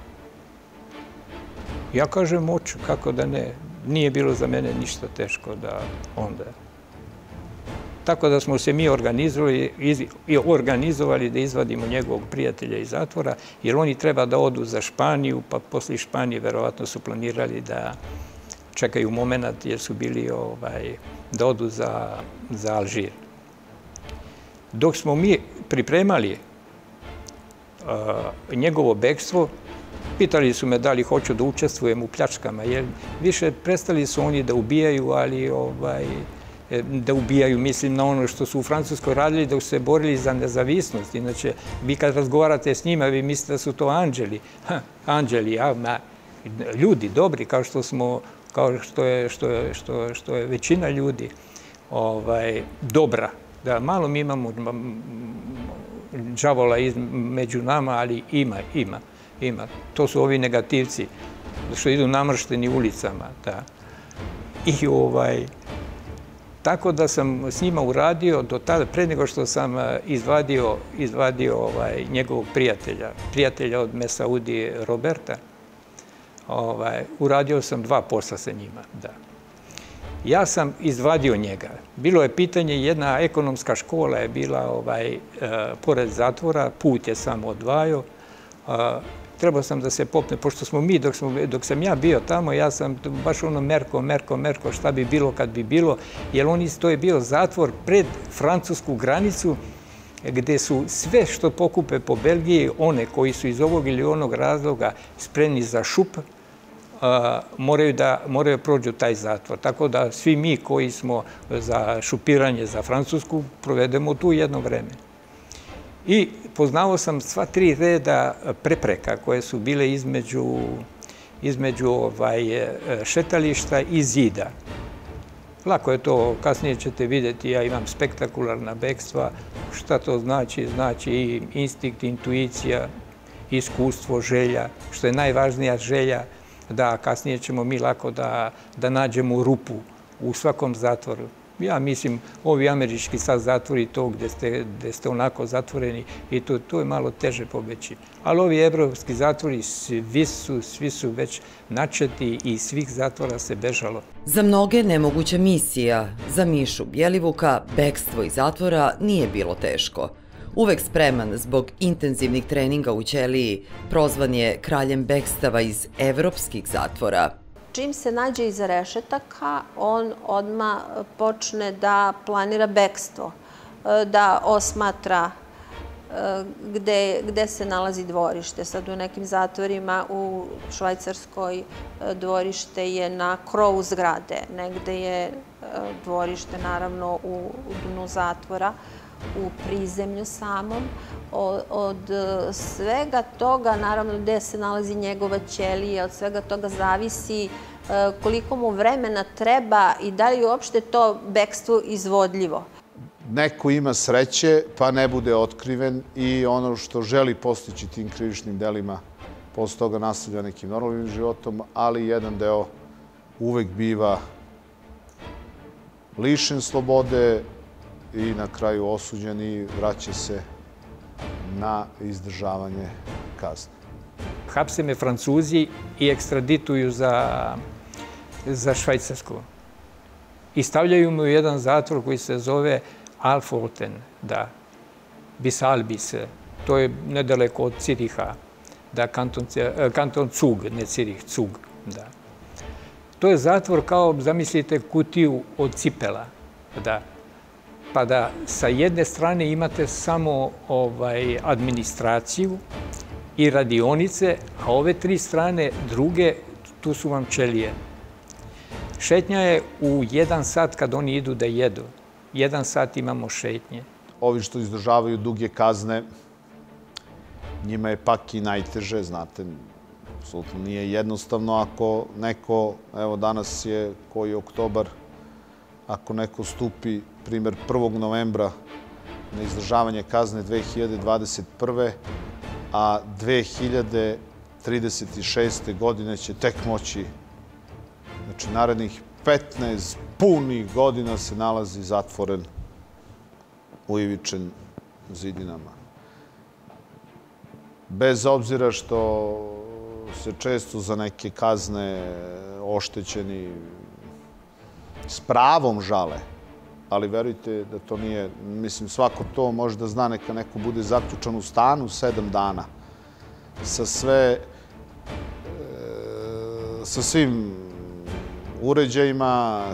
ja kažem, moću, kako da ne, nije bilo za mene ništa teško da onda. Tako da smo se mi organizovali da izvadimo njegovog prijatelja iz zatvora, jer oni treba da odu za Španiju, pa posle Španije verovatno su planirali da čekaju moment, jer su bili da odu za Alžir. Dok smo mi pripremali njegovo bekstvo. Pitali su me da li hoću da učestvujem u pljačkama, jer više prestali su oni da ubijaju, ali da ubijaju, mislim na ono što su u Francuskoj radili, da su se borili za nezavisnost. Inače, vi kad razgovarate s njima, vi mislite da su to anđeli. Anđeli, ljudi dobri, kao što smo, kao što je većina ljudi dobra. Da, malo mi imamo đavola među nama, ali ima, ima. Ima. To su ovi negativci, što idu namršteni ulicama. I ovaj... Tako da sam s njima uradio do tada, pre nego što sam izvadio njegovog prijatelja, prijatelja od Mesaudije Roberta, uradio sam dva posla sa njima, da. Ja sam izvadio njega. Bilo je pitanje, jedna ekonomska škola je bila pored zatvora, put je samo odvajao. Trebao sam da se popne, pošto smo mi, dok sam ja bio tamo, ja sam baš ono merko, merko, merko, šta bi bilo kad bi bilo, jer to je bio zatvor pred francusku granicu, gde su sve što pokupe po Belgiji, one koji su iz ovog ili onog razloga spremni za šup, moraju da prođu taj zatvor. Tako da svi mi koji smo za šupiranje za Francusku provedemo tu jedno vreme. I poznao sam sva tri reda prepreka koje su bile između šetališta i zida. Lako je to, kasnije ćete vidjeti, ja imam spektakularna bekstva. Šta to znači? Znači i instinkt, intuicija, iskustvo, želja, što je najvažnija želja, da kasnije ćemo mi lako da nađemo rupu u svakom zatvoru. Ja mislim, ovi američki sad zatvori to gde ste onako zatvoreni i to je malo teže pobeći. Ali ovi evropski zatvori svi su već načeti i svih zatvora se bežalo. Za mnoge nemoguća misija, za Mišu Bjelivuka, bekstvo iz zatvora nije bilo teško. Uvek spreman zbog intenzivnih treninga u ćeliji, prozvan je kraljem bekstava iz evropskih zatvora. Čim se nađe iza rešetaka, on odmah počne da planira bekstvo, da osmatra gde se nalazi dvorište. Sad u nekim zatvorima u Švajcarskoj dvorište je na krovu zgrade, negde je dvorište naravno u dnu zatvora, u prizemlju samom. Od svega toga, naravno gde se nalazi njegova ćelija, od svega toga zavisi koliko mu vremena treba i da li je uopšte to bekstvo izvodljivo. Neko ima sreće pa ne bude otkriven i ono što želi postići tim krivičnim delima posle toga nastavlja nekim normalnim životom, ali jedan deo uvek biva lišen slobode i na kraju osuđen i vraća se na izdržavanje kazne. Hapse me Francuzi i ekstradituju za Švajcarsku. I stavljaju me u jedan zatvor koji se zove Alforten, da, bis Albis, to je nedaleko od Ciriha, da, kanton Zug, ne Cirih, Zug, da. To je zatvor kao, zamislite, kutiju od cipela, da. Pa da sa jedne strane imate samo administraciju i radionice, a ove tri strane druge, tu su vam ćelije. Šetnja je u jedan sat kad oni idu da jedu. Jedan sat imamo šetnje. Ovi što izdržavaju duge kazne, njima je pak i najteže, znate, apsolutno nije jednostavno ako neko, evo danas je koji oktobar, ako neko stupi, primjer, prvog novembra na izdržavanje kazne dve hiljade dvadeset prve. a dve hiljade trideset šeste. godine će tek moći, znači narednih petnaest punih godina se nalazi zatvoren u ivičnim zidinama. Bez obzira što se često za neke kazne oštećeni s pravom žale, ali verujte da to nije, mislim, svako to može da zna, neka neko bude zaključan u stanu sedam dana sa sve, sa svim uređajima,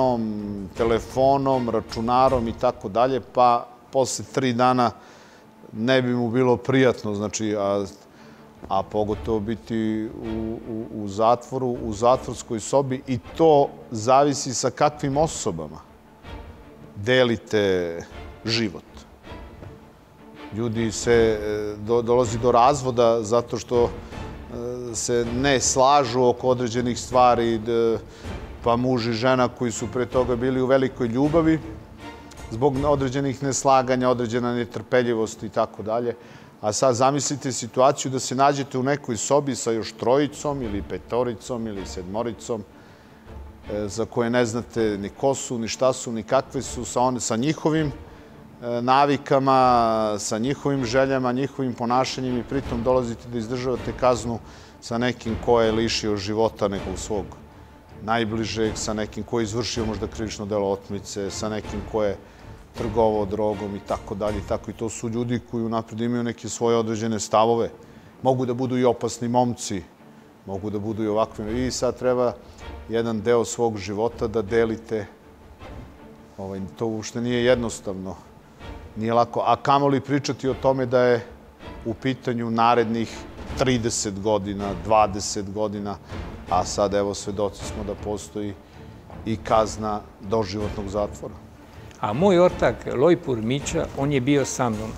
hranom, telefonom, računarom i tako dalje, pa posle tri dana ne bi mu bilo prijatno, znači, a, a pogotovo biti u, u, u zatvoru, u zatvorskoj sobi, i to zavisi sa kakvim osobama delite život. Ljudi se, do, dolazi do razvoda zato što se ne slažu oko određenih stvari, pa muž i žena koji su pre toga bili u velikoj ljubavi, zbog određenih neslaganja, određena netrpeljivost i tako dalje. A sad zamislite situaciju da se nađete u nekoj sobi sa još trojicom ili petoricom ili sedmoricom za koje ne znate ni ko su, ni šta su, ni kakve su, sa, one, sa njihovim navikama, sa njihovim željama, njihovim ponašanjem, i pritom dolazite da izdržavate kaznu sa nekim ko je lišio života nekog svog najbližeg, sa nekim ko je izvršio možda krivično delo otmice, sa nekim ko je trgovao drogom i tako dalje. Tako i to su ljudi koji unapred imaju neke svoje određene stavove. Mogu da budu i opasni momci, mogu da budu i ovakvi. I sad treba jedan deo svog života da delite. Ovaj, to uopšte nije jednostavno. Nije lako. A kamoli pričati o tome da je u pitanju narednih trideset godina, dvadeset godina, a sad evo svedoci smo da postoji i kazna doživotnog zatvora. A moj ortak, Lojpur Mića, on je bio sa mnom.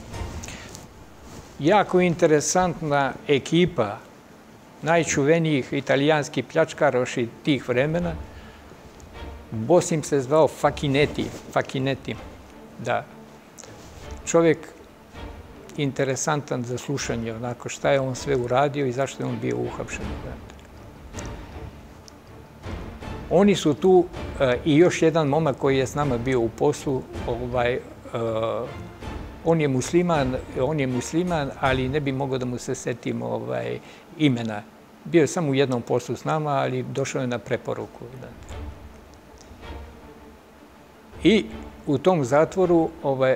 Jako interesantna ekipa najčuvenijih italijanskih pljačkaroši tih vremena. Bos im se zvao Fakineti. Fakineti, da. Čovjek interesantan za slušanje, onako šta je on sve uradio i zašto je on bio uhapšen. Oni su tu, i još jedan momak koji je s nama bio u poslu, ovaj, on je musliman, on je musliman, ali ne bi mogao da mu se setim ovaj, imena. Bio je samo u jednom poslu s nama, ali došao je na preporuku. I u tom zatvoru ovaj,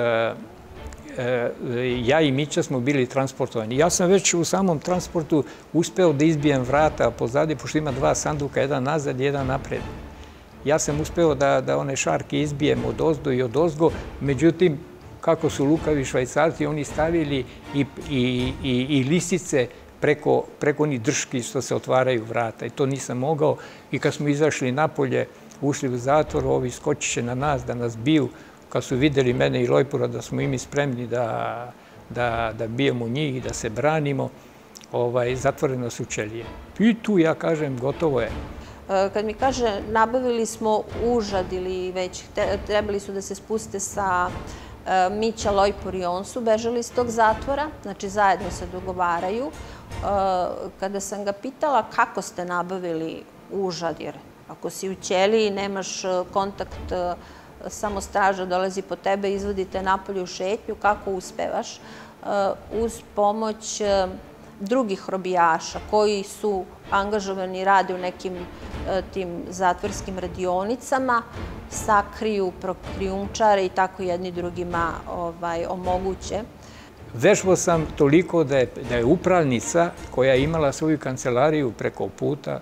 ja i Mića smo bili transportovani. Ja sam već u samom transportu uspeo da izbijem vrata pozadi, pošto ima dva sanduka, jedan nazad, jedan napred. Ja sam uspeo da, da one šarke izbijem od ozdo i od ozgo, međutim, kako su lukavi Švajcarci, oni stavili i, i, i, i lisice preko, preko onih drški što se otvaraju vrata. I to nisam mogao. I kad smo izašli napolje, ušli u zatvor, ovi skočiće na nas da nas biju. Kad su videli mene i Lojpura da smo i mi spremni da, da, da bijemo njih, da se branimo, ovaj, zatvoreno su ćelije. I tu ja kažem, gotovo je. Kad mi kaže, nabavili smo užad ili već trebali su da se spuste sa Mića, Lojpur i on su bežali iz tog zatvora, znači zajedno se dogovaraju. Kada sam ga pitala kako ste nabavili užad, jer ako si u ćeliji, nemaš kontakt, samo straža dolazi po tebe, izvodite napolje u šetnju, kako uspevaš? Uz pomoć drugih robijaša koji su angažovani, rade u nekim tim zatvorskim radionicama, sakriju, prokrijumčare i tako jedni drugima ovaj, omoguće. Vežbao sam toliko da je, da je upravnica koja je imala svoju kancelariju preko puta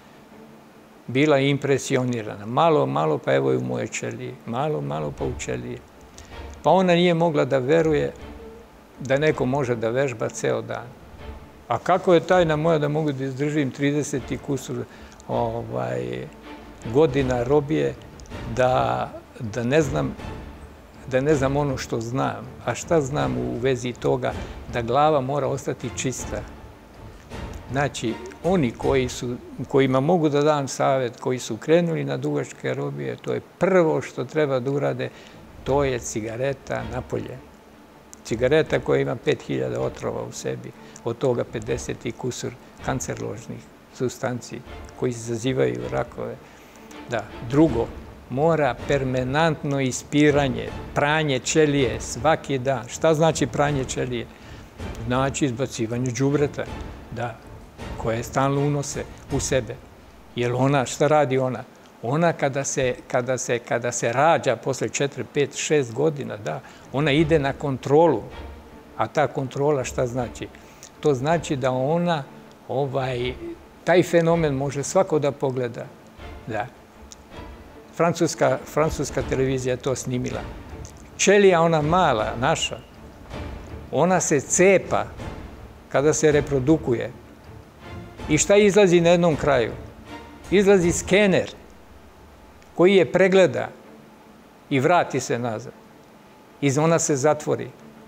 bila impresionirana. Malo, malo, pa evo je u moje ćeliji. Malo, malo, pa u ćeliji. Pa ona nije mogla da veruje da neko može da vežba ceo dan. A kako je tajna moja da mogu da izdržim trideset i kusur ovaj, godina robije, da, da, ne znam, da ne znam ono što znam. A šta znam u vezi toga? Da glava mora ostati čista. Znači, oni koji su, kojima mogu da dam savjet, koji su krenuli na dugačke robije, to je prvo što treba da urade, to je cigareta napolje. Cigareta koja ima pet hiljada otrova u sebi, od toga pedeset i kusur kancerožnih supstanci koji izazivaju rakove. Da. Drugo, mora permanentno ispiranje, pranje ćelije svaki dan. Šta znači pranje ćelije? Znači izbacivanje đubreta, da, koje stalno unose u sebe. Jer ona, šta radi ona? Ona kada se, kada se, kada se rađa posle četiri, pet, šest godina, da, ona ide na kontrolu. A ta kontrola šta znači? To znači da ona, ovaj, taj fenomen može svako da pogleda. Da. Francuska, francuska televizija je to snimila. Ćelija, ona mala, naša, ona se cepa kada se reprodukuje. I šta izlazi na jednom kraju? Izlazi skener koji je pregleda i vrati se nazad. I ona se zatvori.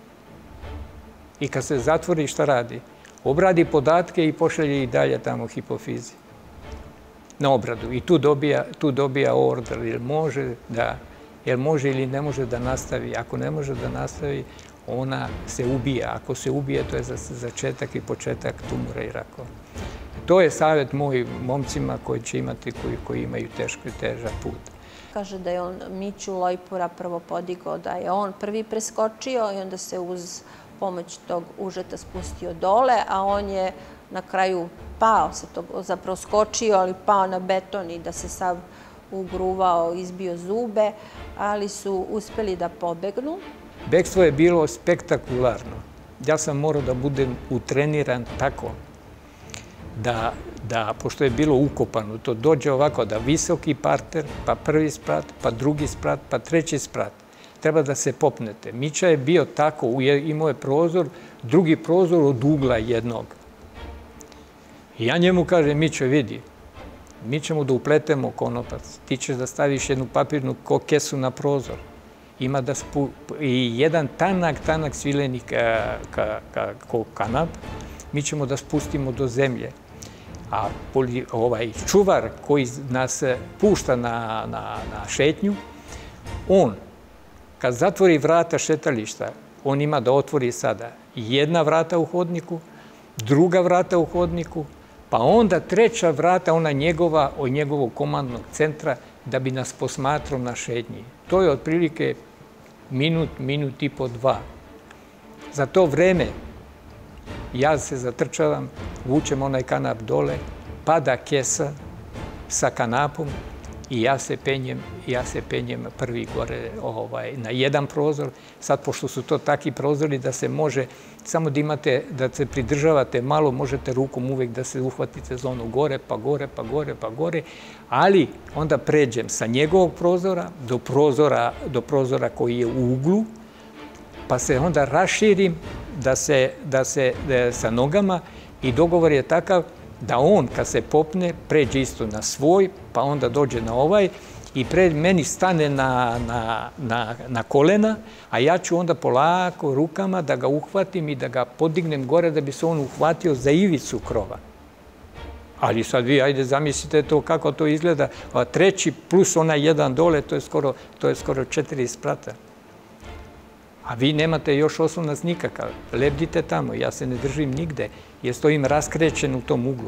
I kad se zatvori, šta radi? Obradi podatke i pošalje ih dalje tamo hipofizi na obradu. I tu dobija, tu dobija order, jer može, da, jer može ili ne može da nastavi. Ako ne može da nastavi, ona se ubija. Ako se ubije, to je za začetak i početak tumora i rakova. To je savjet moj momcima koji će imati, koji, koji imaju teško i težak put. Kaže da je on Miću Lojpura prvo podigao, da je on prvi preskočio i onda se uz pomoć tog užeta spustio dole, a on je na kraju pao, se to zapravo skočio, ali pao na beton i da se sav ugruvao, izbio zube, ali su uspeli da pobegnu. Bekstvo je bilo spektakularno. Ja sam morao da budem utreniran tako da, da, pošto je bilo ukopano, to dođe ovako, da visoki parter, pa prvi sprat, pa drugi sprat, pa treći sprat. Treba da se popnete. Mića je bio tako, imao je prozor, drugi prozor od ugla jednog. I ja njemu kažem, Mićo, vidi, mi ćemo da upletemo konopac, ti ćeš da staviš jednu papirnu kesu na prozor. Ima da spu... I jedan tanak, tanak svileni ka, ka, ka, ko kanap, mi ćemo da spustimo do zemlje. A poli, ovaj čuvar koji nas pušta na, na, na šetnju, on, kad zatvori vrata šetališta, on ima da otvori sada jedna vrata u hodniku, druga vrata u hodniku, pa onda treća vrata, ona njegova, od njegovog komandnog centra, da bi nas posmatrao na šetnji. To je otprilike minut, minut i po dva. Za to vreme ja se zatrčavam, vučem onaj kanap dole, pada kesa sa kanapom i ja se penjem, ja se penjem prvi gore ovaj, na jedan prozor. Sad, pošto su to takvi prozori da se može, samo da imate, da se pridržavate malo, možete rukom uvek da se uhvatite za ono gore, pa gore, pa gore, pa gore, ali onda pređem sa njegovog prozora do prozora, do prozora koji je u uglu, pa se onda raširim da se, da se da sa nogama i dogovor je takav da on, kad se popne, pređe isto na svoj, pa onda dođe na ovaj i pred meni stane na, na, na, na kolena, a ja ću onda polako rukama da ga uhvatim i da ga podignem gore da bi se on uhvatio za ivicu krova. Ali sad vi, ajde, zamislite to kako to izgleda. A treći plus onaj jedan dole, to je skoro, to je skoro četiri sprata. A vi nemate još oslonac nikakav. Lebdite tamo, ja se ne držim nigde, jer stojim raskrećen u tom uglu.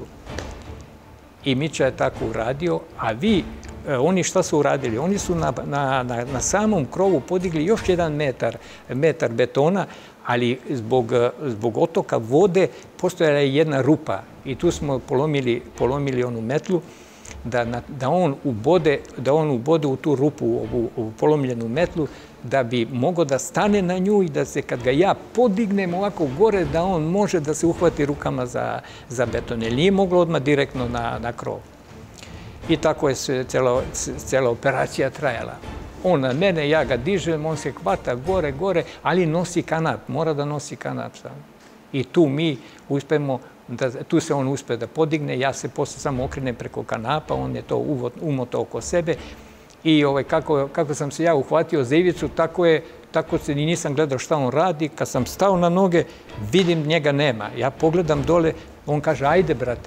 I Mića je tako uradio, a vi, oni šta su uradili? Oni su na, na, na, na samom krovu podigli još jedan metar, metar betona, ali zbog, zbog otoka vode postojala je jedna rupa i tu smo polomili, polomili onu metlu da, na, da, on ubode, da on ubode u tu rupu, u, u polomljenu metlu, da bi mogao da stane na nju i da se, kad ga ja podignem ovako gore, da on može da se uhvati rukama za, za beton. Jer nije moglo odmah direktno na, na krov. I tako je se cela, cela operacija trajala. On na mene, ja ga dižem, on se hvata gore, gore, ali nosi kanap, mora da nosi kanap sam. I tu mi uspemo, da, tu se on uspe da podigne, ja se posle samo okrenem preko kanapa, on je to umotao oko sebe. I ovaj, kako, kako sam se ja uhvatio za ivicu, tako je, tako se ni nisam gledao šta on radi. Kad sam stao na noge, vidim njega nema. Ja pogledam dole, on kaže, ajde, brate.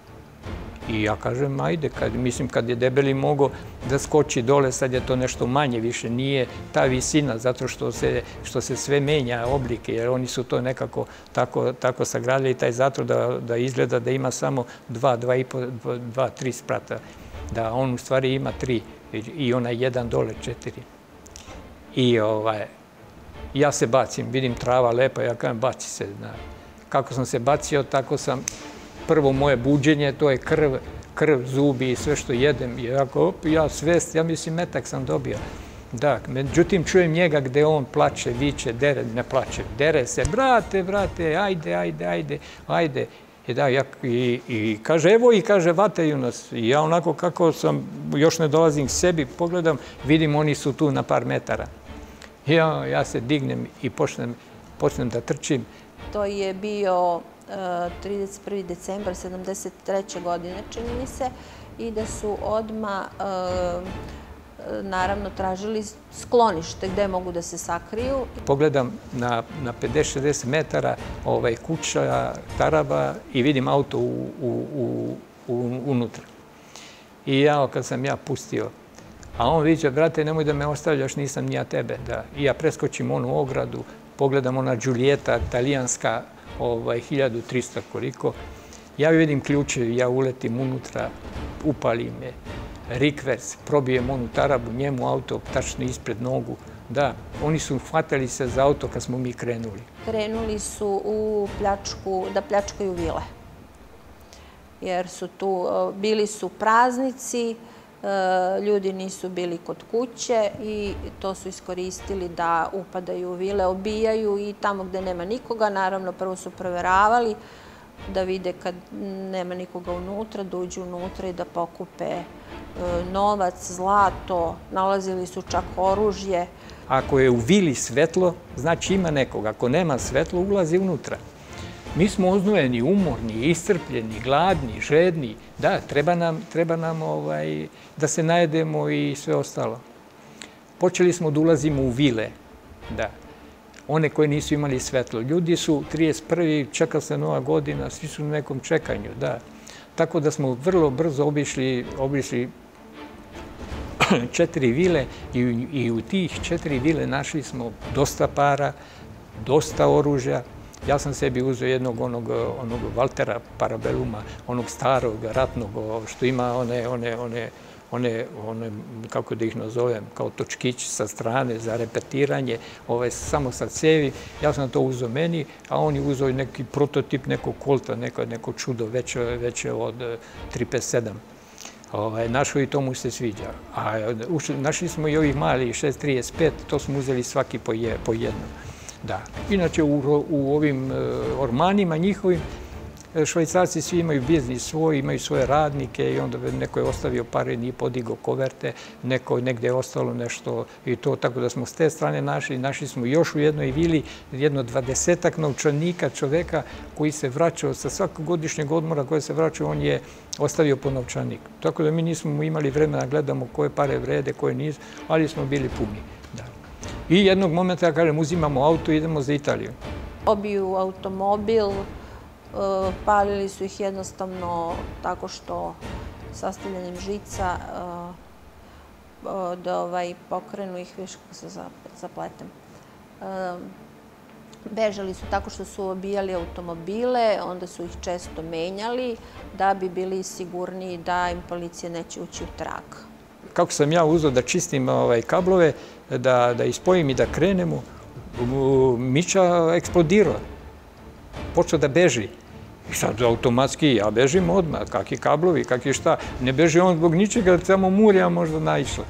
I ja kažem, ajde, kad, mislim, kad je debeli mogao da skoči dole, sad je to nešto manje, više nije ta visina, zato što se, što se sve menja oblike, jer oni su to nekako tako, tako sagradili, taj zatvor da, da izgleda da ima samo dva, dva i po, dva, tri sprata. Da on u stvari ima tri i onaj jedan dole četiri. I ovaj, ja se bacim, vidim trava lepa, ja kažem, baci se. Kako sam se bacio, tako sam, prvo moje buđenje, to je krv, krv, zubi i sve što jedem. I ako, op, ja svest, ja mislim, metak sam dobio. Da, međutim, čujem njega gde on plače, viče, dere, ne plače, dere se, brate, brate, ajde, ajde, ajde, ajde. I, da, ja, i, i kaže, evo i kaže, vataju nas. I ja onako kako sam, još ne dolazim k sebi, pogledam, vidim, oni su tu na par metara. Ja, ja se dignem i počnem, počnem da trčim. To je bio trideset prvi decembar sedamdeset treće godine, čini mi se, i da su odmah naravno tražili sklonište gde mogu da se sakriju. Pogledam na pedeset šezdeset metara kuća, taraba i vidim auto unutra. I ja, kad sam ja pustio, a on viđe, brate, nemoj da me ostavljaš, nisam ni ja tebe. I ja preskočim onu ogradu, pogledam ona Đulijeta, talijanska, hiljadu trista koliko. Ja vidim ključevi, ja uletim unutra, upalim me, rikvers, probijem onu tarabu, njemu auto tačno ispred nogu. Da, oni su hvatali se za auto kad smo mi krenuli. Krenuli su u pljačku, da pljačkaju vile. Jer su tu, bili su praznici, ljudi nisu bili kod kuće i to su iskoristili da upadaju u vile, obijaju i tamo gde nema nikoga, naravno prvo su proveravali da vide kad nema nikoga unutra, da uđu unutra i da pokupe novac, zlato, nalazili su čak oružje. Ako je u vili svetlo, znači ima nekoga. Ako nema svetlo, ulazi unutra. Mi smo oznojeni, umorni, iscrpljeni, gladni, žedni. Da, treba nam da se najedemo i sve ostalo. Počeli smo da ulazimo u vile, da. One koje nisu imali svetlo. Ljudi su trideset prvi čekala se nova godina, svi su na nekom čekanju, da. Tako da smo vrlo brzo obišli četiri vile i u tih četiri vile našli smo dosta para, dosta oružja. Ja sam sebi uzeo jednog onog Valtera Parabelluma, onog starog, ratnog, što ima one, kako da ih nazovem, kao točkić sa strane za repetiranje, samo sa cevi. Ja sam to uzeo meni, a on je uzeo neki prototip nekog Kolta, neko čudo veće od tri pedeset sedam. Našao i to mu se sviđa. Našli smo i ovih malih šest trideset pet, to smo uzeli svaki po jedno. Da. Inače, u ovim ormanima njihovim, Švajcarci svi imaju biznis svoj, imaju svoje radnike i onda neko je ostavio pare, nije podigao koverte, neko negde je ostalo nešto i to, tako da smo s te strane našli. Našli smo još u jednoj vili jedno dvadesetak novčanika čoveka koji se vraćao sa svakog godišnjeg odmora koje se vraćao, on je ostavio po novčanik. Tako da mi nismo imali vremena da gledamo koje pare vrede, koje nisu, ali smo bili puni. I jednog momenta, ja kažem, uzimamo auto i idemo za Italiju. Obiju automobil, palili su ih jednostavno tako što sastavljanjem žica da pokrenu ih, viš kako se zapletem. Bežali su tako što su obijali automobile, onda su ih često menjali da bi bili sigurniji da im policija neće ući u trag. Kako sam ja uzeo da čistim kablove, da ispojim i da krenemo, Mića eksplodirao. Počeo da beži. I sad automatski ja bežim odmah. Kakvi kablovi, kakvi šta. Ne beži on zbog ničega, samo murija možda naišla.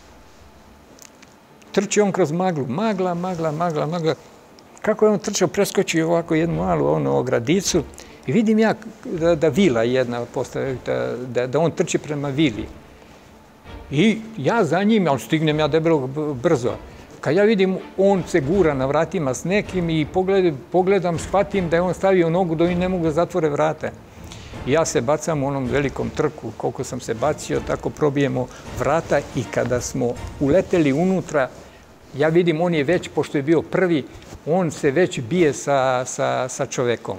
Trči on kroz maglu. Magla, magla, magla, magla. Kako je on trčao, preskočio ovako jednu malu ogradicu i vidim ja da vila jedna postaje, da on trči prema vili. I ja za njim, ali stignem ja debelo brzo. Kad ja vidim, on se gura na vratima s nekim i pogledam, shvatim da je on stavio nogu da oni ne mogu da zatvore vrata. I ja se bacam u onom velikom trku, koliko sam se bacio, tako probijemo vrata i kada smo uleteli unutra, ja vidim, on je već, pošto je bio prvi, on se već bije sa čovekom.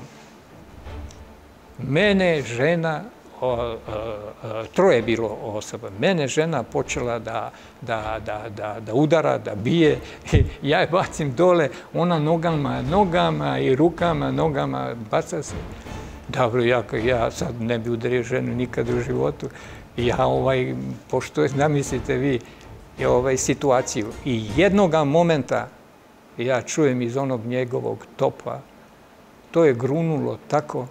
Mene, žena, troje je bilo osoba. Mene žena počela da udara, da bije. Ja je bacim dole, ona nogama, nogama i rukama, nogama, baca se. Dobro, ja sad ne bi udario ženu nikad u životu. Ja ovaj, pošto zamislite vi situaciju. I jednoga momenta ja čujem iz onog njegovog topa, to je grunulo tako.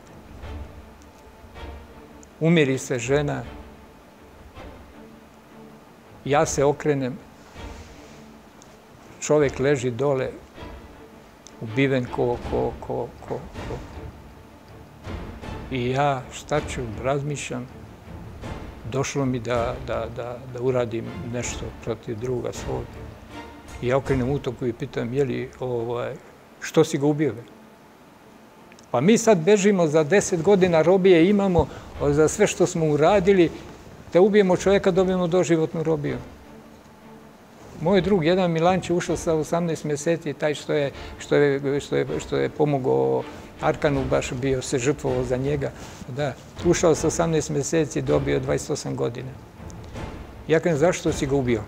Umiri se žena, ja se okrenem, čovek leži dole, ubiven ko, ko, ko, ko, ko. I ja šta ću, razmišljam, došlo mi da uradim nešto protiv druga svog. I ja okrenem utoku i pitam, je li Što si ga ubio? Pa mi sad bežimo za deset godina robije, imamo za sve što smo uradili, da ubijemo čovjeka, dobijemo doživotnu robiju. Moj drug, jedan Milanč, je ušao sa osamnaest mjeseci, taj što je, što je, što je, što je pomogao Arkanu, baš bio se žrtvovao za njega. Da, ušao sa osamnaest mjeseci, dobio dvadeset osam godina. Ja kažem, zašto si ga ubio?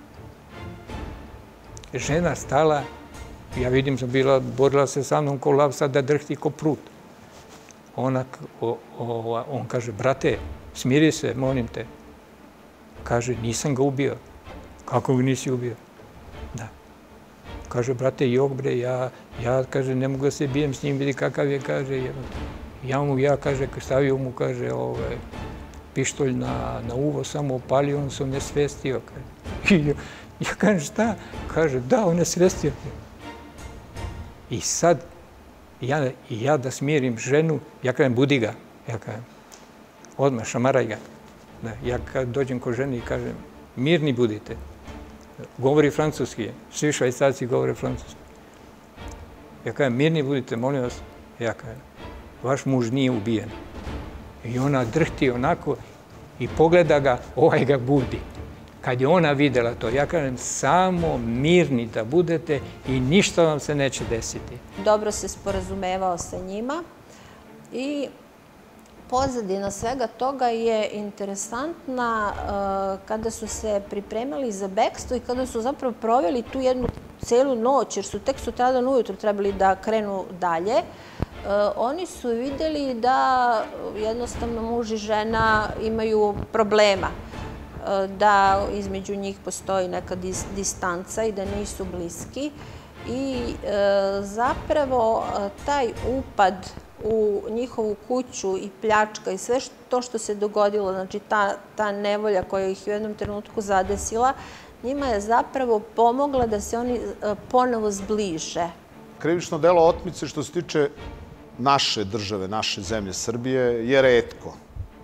Žena stala, ja vidim da bila, borila se sa mnom ko lav, sad da drhti ko prut. Ona, o, o, on kaže, brate, smiri se, molim te. Kaže, nisam ga ubio. Kako ga nisi ubio? Da. Kaže, brate, jok bre, ja, ja, kaže, ne mogu da se bijem s njim, vidi kakav je, kaže, ja mu, ja, kaže, stavio mu, kaže, ovaj, pištolj na, na uvo, samo opalio, on se onesvestio, kaže. I ja, ja kažem, šta? Kaže, da, onesvestio. I sad, ja, ja da smirim ženu, ja kažem, budi ga. Ja kažem, odmah, šamaraj ga. Da, ja kad dođem kod žene i kažem, mirni budite. Govori francuski, svi Švajcarci govore francuski. Ja kažem, mirni budite, molim vas. Ja kažem, vaš muž nije ubijen. I ona drhti onako i pogleda ga, ovaj ga budi. Kad je ona videla to, ja kažem, samo mirni da budete i ništa vam se neće desiti. Dobro se sporazumevao sa njima i pozadina svega toga je interesantna kada su se pripremali za bekstvo i kada su zapravo proveli tu jednu celu noć, jer su tek sutradan ujutro trebali da krenu dalje. Oni su vidjeli da jednostavno muž i žena imaju problema, da između njih postoji neka distanca i da nisu bliski. I zapravo taj upad u njihovu kuću i pljačka i sve to što se dogodilo, znači ta, ta nevolja koja ih u jednom trenutku zadesila, njima je zapravo pomogla da se oni ponovo zbliže. Krivično delo otmice što se tiče naše države, naše zemlje Srbije je retko.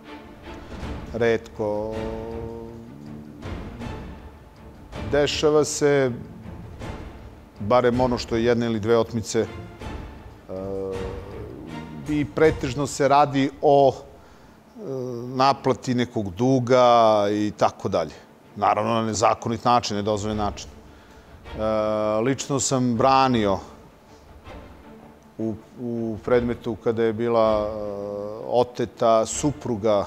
Retko. Dešava se, barem ono što je jedna ili dve otmice, i pretežno se radi o naplati nekog duga i tako dalje. Naravno, na nezakonit način, nedozvoljen način. Lično sam branio u, u predmetu kada je bila oteta supruga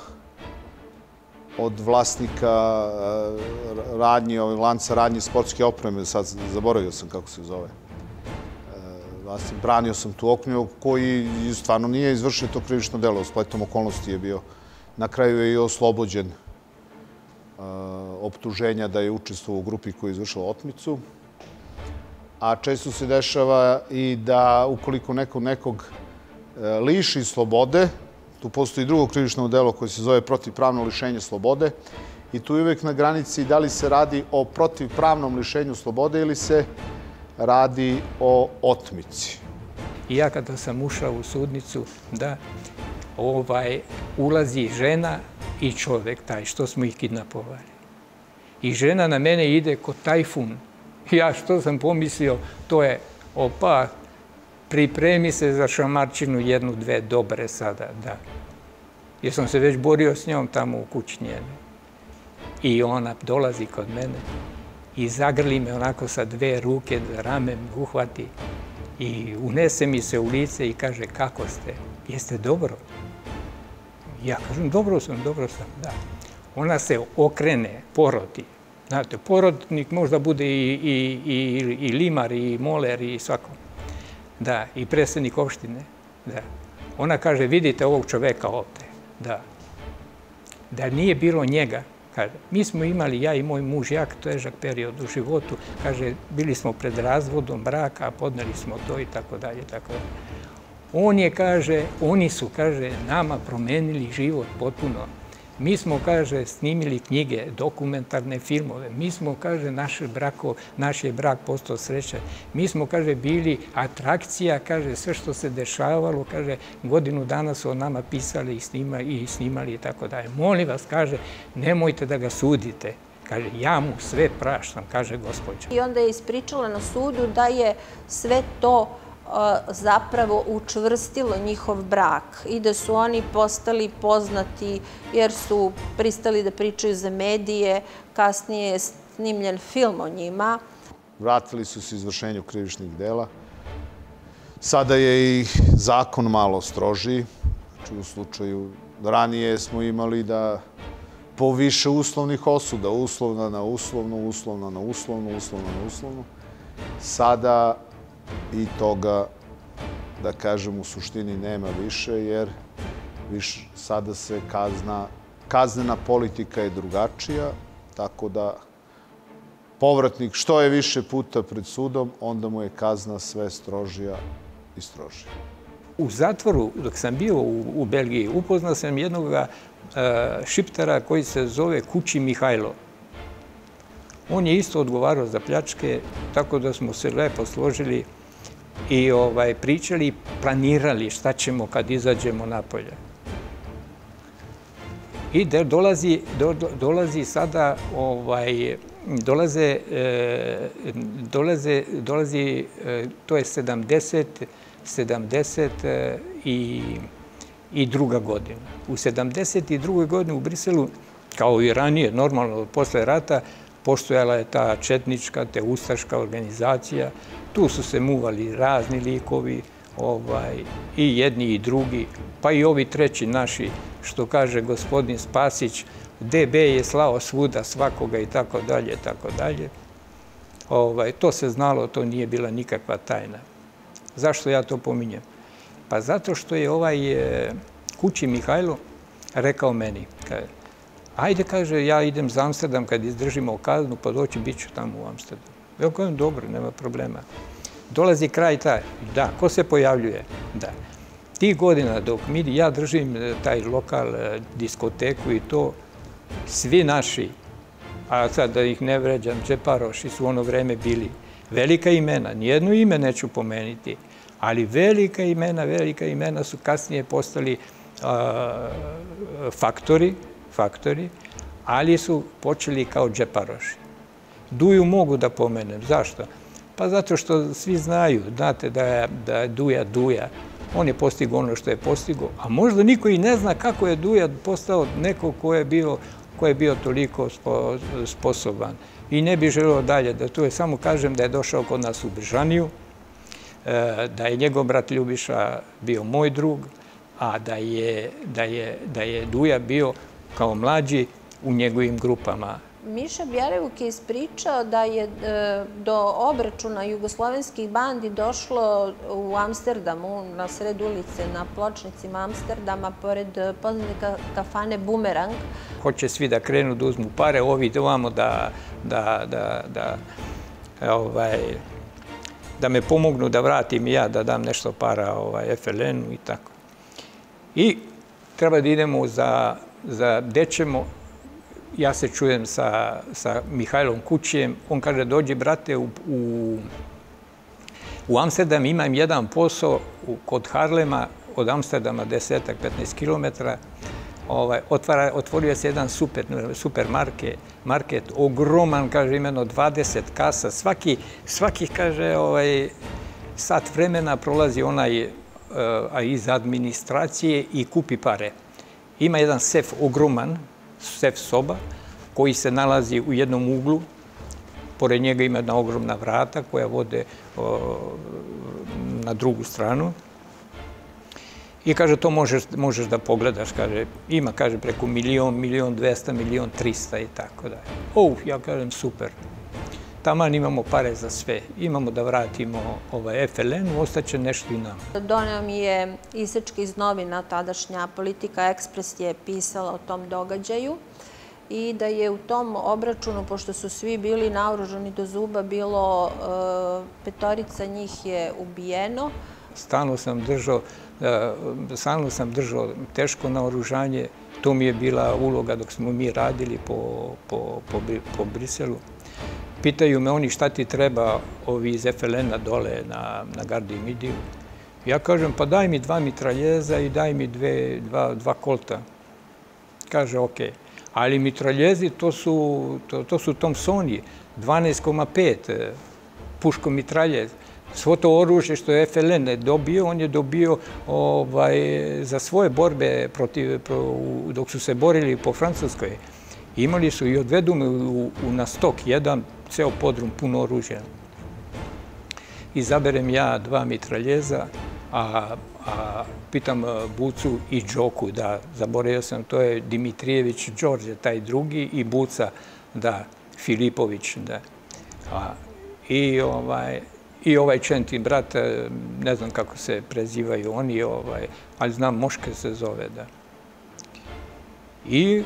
od vlasnika radnje, lanca radnje sportske opreme, sad zaboravio sam kako se zove. Branio sam tu Oknju koji stvarno nije izvršio to krivično delo. U spletom okolnosti je bio. Na kraju je i oslobođen optuženja da je učestvovao u grupi koja je izvršila otmicu. A često se dešava i da ukoliko neko nekog liši slobode, tu postoji drugo krivično delo koje se zove protivpravno lišenje slobode, i tu je uvek na granici da li se radi o protivpravnom lišenju slobode ili se radi o otmici. I ja kada sam ušao u sudnicu, da, ovaj, ulazi žena i čovek taj, što smo ih kidnapovali. I žena na mene ide ko tajfun. Ja što sam pomislio, to je, opa, pripremi se za šamarčinu jednu, dve dobre sada, da. Jer sam se već borio s njom tamo u kući njene. I ona dolazi kod mene i zagrli me onako sa dve ruke, da rame me uhvati i unese mi se u lice i kaže, kako ste? Jeste dobro? Ja kažem, dobro sam, dobro sam, da. Ona se okrene, poroti. Znate, porotnik možda bude i, i, i, i limar, i moler, i svako. Da, i predsednik opštine. Da. Ona kaže, vidite ovog čoveka ovde. Da. Da nije bilo njega, kaže, mi smo imali, ja i moj muž, jak težak period u životu, kaže, bili smo pred razvodom braka, podneli smo to i tako dalje, tako dalje. On je, kaže, oni su, kaže, nama promenili život potpuno. Mi smo, kaže, snimili knjige, dokumentarne filmove. Mi smo, kaže, naš brako, naš je brak postao srećan. Mi smo, kaže, bili atrakcija, kaže, sve što se dešavalo, kaže, godinu dana su o nama pisali i snimali i snimali i tako dalje. Molim vas, kaže, nemojte da ga sudite. Kaže, ja mu sve praštam, kaže gospođa. I onda je ispričala na sudu da je sve to zapravo učvrstilo njihov brak i da su oni postali poznati jer su pristali da pričaju za medije, kasnije je snimljen film o njima. Vratili su se izvršenju krivičnih dela. Sada je i zakon malo strožiji. Znači, u slučaju ranije smo imali da po više uslovnih osuda, uslovna na uslovnu, uslovna na uslovnu, uslovna na uslovnu. Sada i toga, da kažem, u suštini nema više, jer sada se kazna, kaznena politika je drugačija, tako da povratnik što je više puta pred sudom, onda mu je kazna sve strožija i strožija. U zatvoru, dok sam bio u Belgiji, upoznao sam jednog šiptara koji se zove Kući Mihajlo. On je isto odgovarao za pljačke, tako da smo se lepo složili i pričali i planirali šta ćemo kad izađemo napolje. I dolazi sada, dolaze, dolaze, dolazi, to je sedamdeset, sedamdeset i druga godina. U sedamdeset i drugoj godini u Briselu, kao i ranije, normalno, posle rata, postojala je ta četnička, te ustaška organizacija. Tu su se muvali razni likovi, i jedni i drugi, pa i ovi treći naši, što kaže gospodin Spasić, D B je slao svuda svakoga i tako dalje, tako dalje. To se znalo, to nije bila nikakva tajna. Zašto ja to pominjem? Pa zato što je ovaj Kući Mihajlo rekao meni, ajde, kaže, ja idem za Amsterdam kad izdržimo kaznu, pa doći bit ću tamo u Amsterdamu. Ja kažem, dobro, nema problema. Dolazi kraj taj, da, ko se pojavljuje? Da. Tih godina dok mi, ja držim taj lokal, diskoteku i to, svi naši, a sad da ih ne vređam, džeparoši su u ono vreme bili velika imena, nijedno ime neću pomenuti, ali velika imena, velika imena su kasnije postali faktori, faktori, ali su počeli kao džeparoši. Duju mogu da pomenem. Zašto? Pa zato što svi znaju, znate da je Duja Duja. On je postigao ono što je postigao, a možda niko i ne zna kako je Duja postao neko ko je bio ko je bio toliko sposoban. I ne bi želeo dalje da to je, samo kažem da je došao kod nas u Bežaniju, da je njegov brat Ljubiša bio moj drug, a da je Duja bio kao mlađi u njegovim grupama. Miša Bjelivuk je ispričao da je do obračuna jugoslovenskih bandi došlo u Amsterdamu, na sred ulice, na pločnicima Amsterdama, pored poznate kafane Bumerang. Hoće svi da krenu, da uzmu pare, ovi ovamo da me pomognu, da vratim i ja, da dam nešto para F L N-u i tako. I treba da idemo za Dečemo. Ja se čujem sa Mihajlom Kućijem. On kaže, dođi, brate, u Amsterdam imam jedan posao kod Harlema, od Amsterdama desetak, petnaest kilometara. Otvorio se jedan supermarket, ogroman, kaže, imeno dvadeset kasa. Svaki, kaže, sat vremena prolazi onaj iz administracije i kupi pare. Ima jedan sef ogroman, sef soba, koji se nalazi u jednom uglu. Pored njega ima jedna ogromna vrata koja vode na drugu stranu. I kaže, to možeš da pogledaš, kaže, ima, kaže, preko milion, milion dvesta, milion trista i tako da. O, ja kažem, super. Taman imamo pare za sve. Imamo da vratimo F L N-u, ostaće nešto i nam. Doneo mi je isečke iz novina, tadašnja Politika Ekspres je pisala o tom događaju i da je u tom obračunu, pošto su svi bili naoružani do zuba, bilo petorica njih je ubijeno. Stalno sam držao, stalno sam držao teško naoružanje. To mi je bila uloga dok smo mi radili po Briselu. Pitaju me oni šta ti treba ovi iz F L N-a dole na Gardi Midiju. Ja kažem, pa daj mi dva mitraljeza i daj mi dva kolta. Kaže, okej. Ali mitraljezi, to su Thompsoni, dvanaest zarez pet puško mitraljez. Svo to oružje što je F L N dobio, on je dobio za svoje borbe dok su se borili po Francuskoj. Imali su i odvedu me na stok jedan, ceo podrum puno oružja. Izaberem ja dva mitraljeza, a pitam Bucu i Đoku, da, zaboravio sam, to je Dimitrijević Đorđe, taj drugi, i Buca, da, Filipović, da. I ovaj... I ovaj Čentin brat, ne znam kako se prezivaju oni, ali znam, Moške se zove, da. I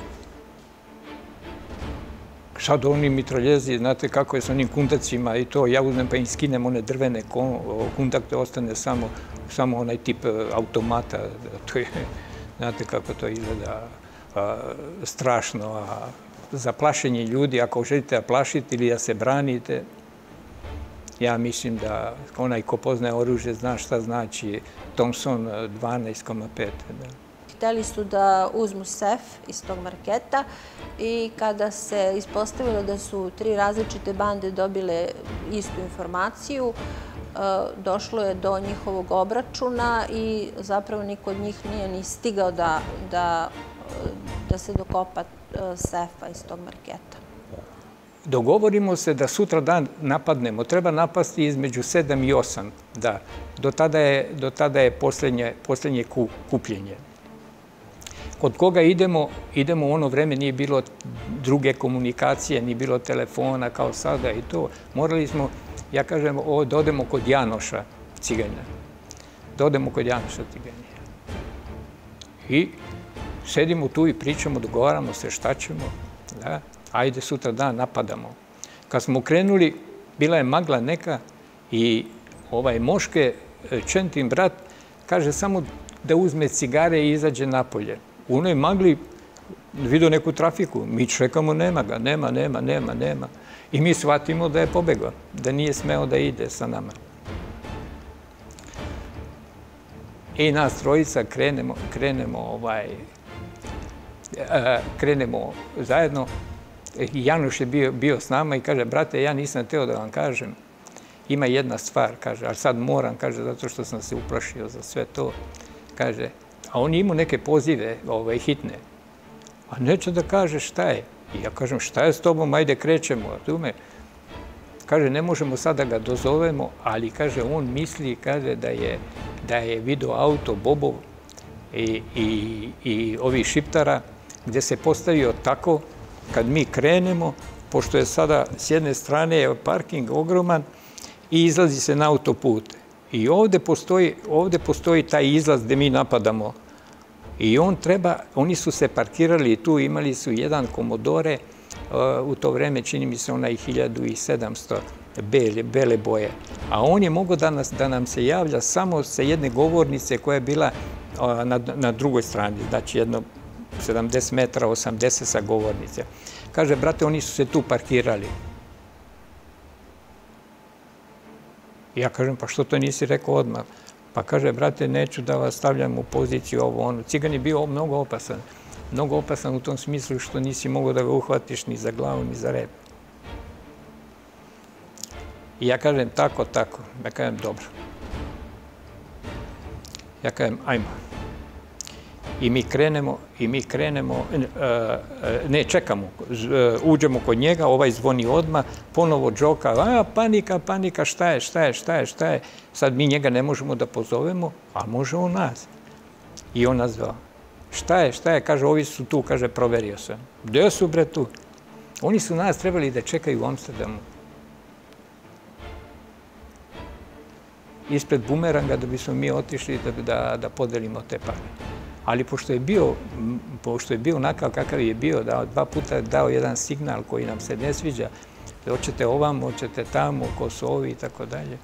sad oni mitraljezi, znate kako je s onim kuntacima i to, ja uzmem pa im skinem one drvene kontakte, ostane samo onaj tip automata. Znate kako to izgleda strašno. Za plašenje ljudi, ako želite da plašite ili da se branite, ja mislim da onaj ko poznaje oružje zna šta znači Thompson dvanaest pet. Hteli su da uzmu sef iz tog marketa i kada se ispostavilo da su tri različite bande dobile istu informaciju, došlo je do njihovog obračuna i zapravo niko od njih nije ni stigao da se dokopa sefa iz tog marketa. Dogovorimo se da sutra dan napadnemo. Treba napasti između sedam i osam, da. Do tada je posljednje kupljenje. Kod koga idemo, idemo u ono vreme, nije bilo druge komunikacije, nije bilo telefona kao sada i to. Morali smo, ja kažem, da odemo kod Janoša Ciganja. Da odemo kod Janoša Ciganja. I sedimo tu i pričamo, dogovaramo se šta ćemo, da. Ajde sutra dan napadamo. Kad smo krenuli, bila je magla neka i ovaj Moške, Čentin brat, kaže samo da uzme cigare i izađe napolje. U onoj magli vidio neku trafiku. Mi čekamo, nema ga, nema, nema, nema, nema. I mi shvatimo da je pobegao, da nije smeo da ide sa nama. I nas trojica krenemo, krenemo, ovaj, krenemo zajedno. Janoš je bio s nama i kaže, brate, ja nisam teo da vam kažem, ima jedna stvar, kaže, ali sad moram, kaže, zato što sam se uplašio za sve to, kaže, a on je imao neke pozive hitne, a neće da kaže šta je. I ja kažem, šta je s tobom, ajde krećemo, razume. Kaže, ne možemo sad da ga dozovemo, ali, kaže, on misli, kaže, da je video auto Bobov i ovih Šiptara, gde se postavio tako, kad mi krenemo, pošto je sada s jedne strane parking ogroman i izlazi se na autoput. I ovde postoji taj izlaz gde mi napadamo. I on treba, oni su se parkirali tu, imali su jedan Commodore, u to vreme čini mi se onaj hiljadu sedamsto bele boje. A on je mogao da nam se javlja samo sa jedne govornice koja je bila na drugoj strani, znači jedno sedamdeset metara, osamdeset sa govornice. Kaže, brate, oni su se tu parkirali. Ja kažem, pa što to nisi rekao odmah? Pa kaže, brate, neću da vas stavljam u poziciju ovo ono. Cigan je bio mnogo opasan. Mnogo opasan u tom smislu što nisi mogao da ga uhvatiš ni za glavu, ni za rep. I ja kažem, tako, tako. Ja kažem, dobro. Ja kažem, ajmo. I mi krenemo, i mi krenemo, ne, čekamo, uđemo kod njega, ovaj zvoni odmah, ponovo Đoka, a, panika, panika, šta je, šta je, šta je, šta je. Sad mi njega ne možemo da pozovemo, a može on nas. I on nas zvao. Šta je, šta je, kaže, ovi su tu, kaže, proverio sam. Gde su, bre, tu? Oni su nas trebali da čekaju u Amsterdamu. Ispred bumeranga da bismo mi otišli da podelimo te pare. Ali pošto je bio, pošto je bio onakav kakav je bio, dva puta dao jedan signal koji nam se ne sviđa, hoćete ovam, hoćete tamo, Kosovi i tako dalje.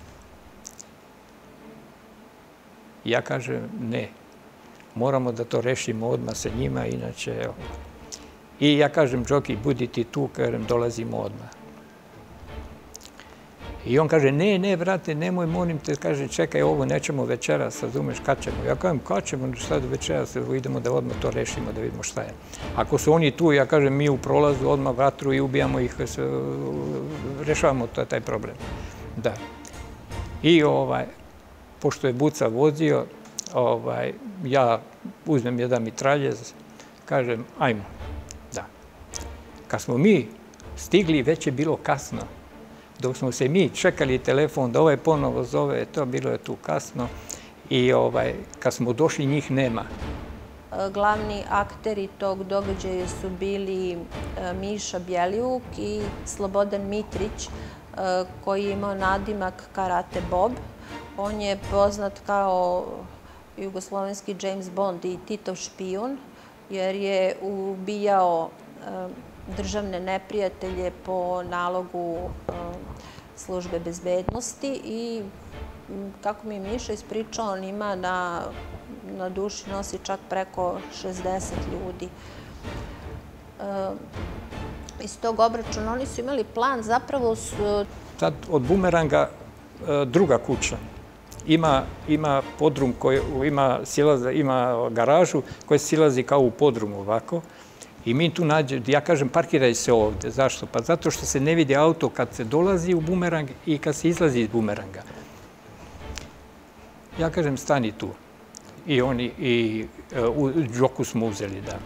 Ja kažem, ne, moramo da to rešimo odmah sa njima, inače... I ja kažem, Đoki, budi ti tu, kažem, dolazimo odmah. I on kaže, ne, ne, brate, nemoj, molim te, kaže, čekaj ovo, nećemo večeras, razumeš, kad ćemo? Ja kažem, kad ćemo, sad večeras, idemo da odmah to rešimo, da vidimo šta je. Ako su oni tu, ja kažem, mi u prolazu odmah vatru i ubijamo ih, rešavamo taj problem. Da. I ovaj, pošto je Buca vozio, ovaj, ja uzmem jedan mitraljez, kažem, ajmo, da. Kad smo mi stigli, već je bilo kasno. Dok smo se mi čekali telefon da ovaj ponovo zove, to bilo je tu kasno. I ovaj, kad smo došli, njih nema. Glavni akteri tog događaja su bili Miša Bjelivuk i Slobodan Mitrić, koji je imao nadimak Karate Bob. On je poznat kao jugoslovenski James Bond i Titov špijun, jer je ubijao državne neprijatelje po nalogu službe bezbednosti i kako mi je Miša ispričao, on ima na, na duši nosi čak preko šezdeset ljudi. E, iz tog obračuna oni su imali plan, zapravo su... Sad od Bumeranga druga kuća. Ima, ima podrum koji ima, silaza, ima garažu koja silazi kao u podrumu ovako. I mi tu nađemo, ja kažem, parkiraj se ovde. Zašto? Pa zato što se ne vidi auto kad se dolazi u Bumerang i kad se izlazi iz Bumeranga. Ja kažem, stani tu. I oni, i u džoku smo uzeli, da.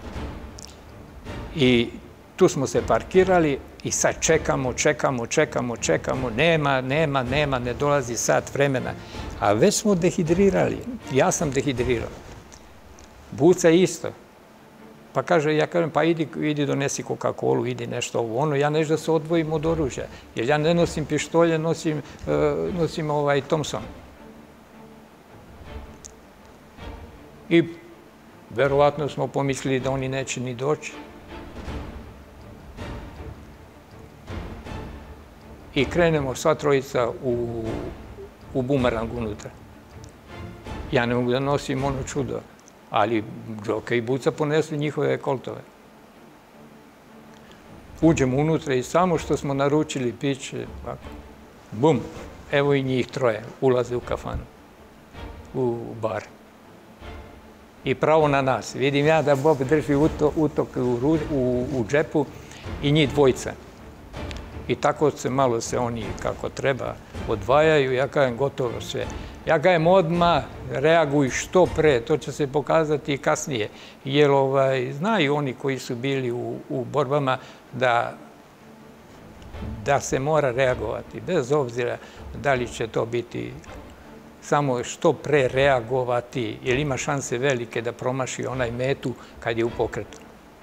I tu smo se parkirali i sad čekamo, čekamo, čekamo, čekamo. Nema, nema, nema, ne dolazi sat vremena. A već smo dehidrirali. Ja sam dehidrirao. Buca isto. Pa kaže, ja kažem, pa idi, idi donesi Coca-Colu, idi nešto ovo, ono, ja nešto da se odvojim od oružja. Jer ja ne nosim pištolje, nosim, nosim ovaj Thompson. I verovatno smo pomislili da oni neće ni doći. I krenemo sva trojica u, u Bumerang unutra. Ja ne mogu da nosim ono čudo, ali Džoka i Buca ponesu njihove koltove. Uđemo unutra i samo što smo naručili piće, bum, evo i njih troje, ulaze u kafanu, u bar. I pravo na nas. Vidim ja da Bob drži utok u džepu i njih dvojica. I tako se malo se oni kako treba odvajaju. Ja kažem, gotovo sve. Ja kažem, odmah reaguj što pre. To će se pokazati i kasnije. Jer znaju oni koji su bili u borbama da da se mora reagovati. Bez obzira da li će to biti samo što pre reagovati, jer ima šanse velike da promaši onaj metu kad je u pokretu.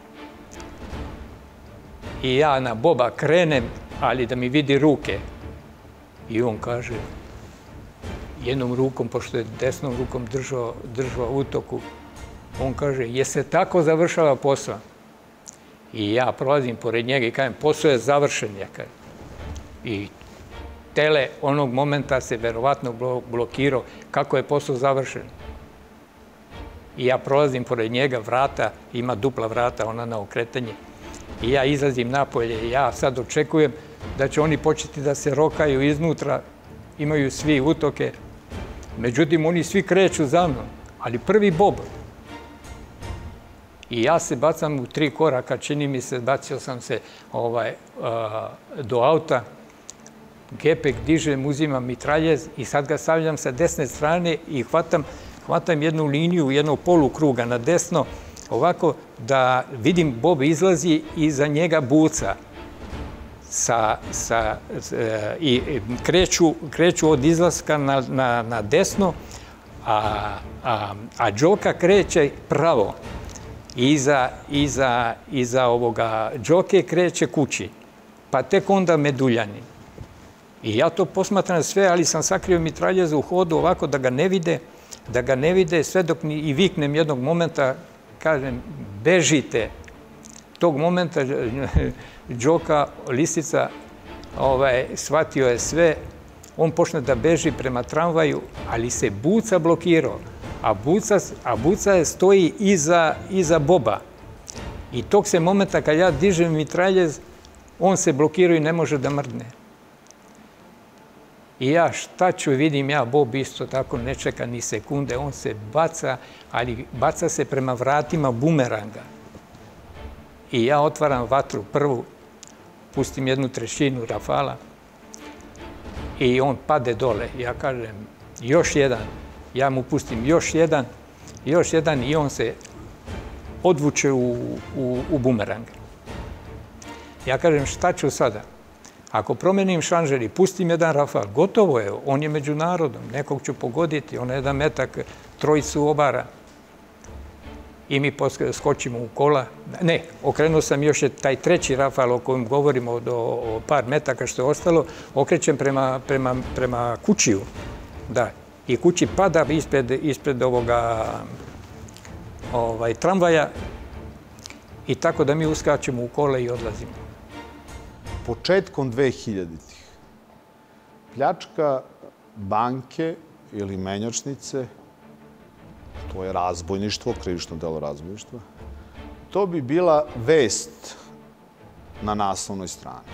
I ja na Boba krenem, ali da mi vidi ruke. I on kaže, jednom rukom, pošto je desnom rukom držao, držao utoku, on kaže, je se tako završava posao? I ja prolazim pored njega i kažem, posao je završen, ja kažem. I tele onog momenta se verovatno blokirao kako je posao završen. I ja prolazim pored njega, vrata, ima dupla vrata, ona na okretanje. I ja izlazim napolje i ja sad očekujem da će oni početi da se rokaju iznutra, imaju svi utoke. Međutim, oni svi kreću za mnom, ali prvi Bob. I ja se bacam u tri koraka, čini mi se, bacio sam se do auta, gepek dižem, uzimam mitraljez i sad ga stavljam sa desne strane i hvatam jednu liniju, jednog polukruga na desno, ovako da vidim Bob izlazi i za njega Buca. I kreću od izlaska na desno, a Džoka kreće pravo. Iza ovoga Džoke kreće kući, pa tek onda Meduljani. I ja to posmatram sve, ali sam sakrio mitraljeza u hodu ovako da ga ne vide, da ga ne vide, sve dok i viknem jednog momenta, kažem, bežite. Tog momenta Džoka, Lisica, shvatio je sve, on počne da beži prema tramvaju, ali se Buca blokirao, a Buca je stoji iza Boba. I tog se momenta kad ja dižem mitraljez, on se blokirao i ne može da mrdne. I ja šta ću, vidim ja, Bob isto tako ne čeka ni sekunde, on se baca, ali baca se prema vratima Bumeranga. I ja otvaram vatru prvu, pustim jednu trećinu rafala i on pade dole. Ja kažem, još jedan. Ja mu pustim još jedan, još jedan i on se odvuče u, u, u bumerang. Ja kažem, šta ću sada? Ako promenim šanžer i pustim jedan rafal, gotovo je, on je među narodom, nekog ću pogoditi, on je jedan metak, trojicu obara. I mi skočimo u kola. Ne, okrenuo sam još taj treći rafal o kojem govorimo o par metaka što je ostalo, okrećem prema, prema, prema kućiju. Da. I kući pada ispred, ispred ovoga ovaj, tramvaja i tako da mi uskačemo u kola i odlazimo. Početkom dvehiljaditih pljačka banke ili menjačnice, to je razbojništvo, krivično delo razbojništva, to bi bila vest na naslovnoj strani.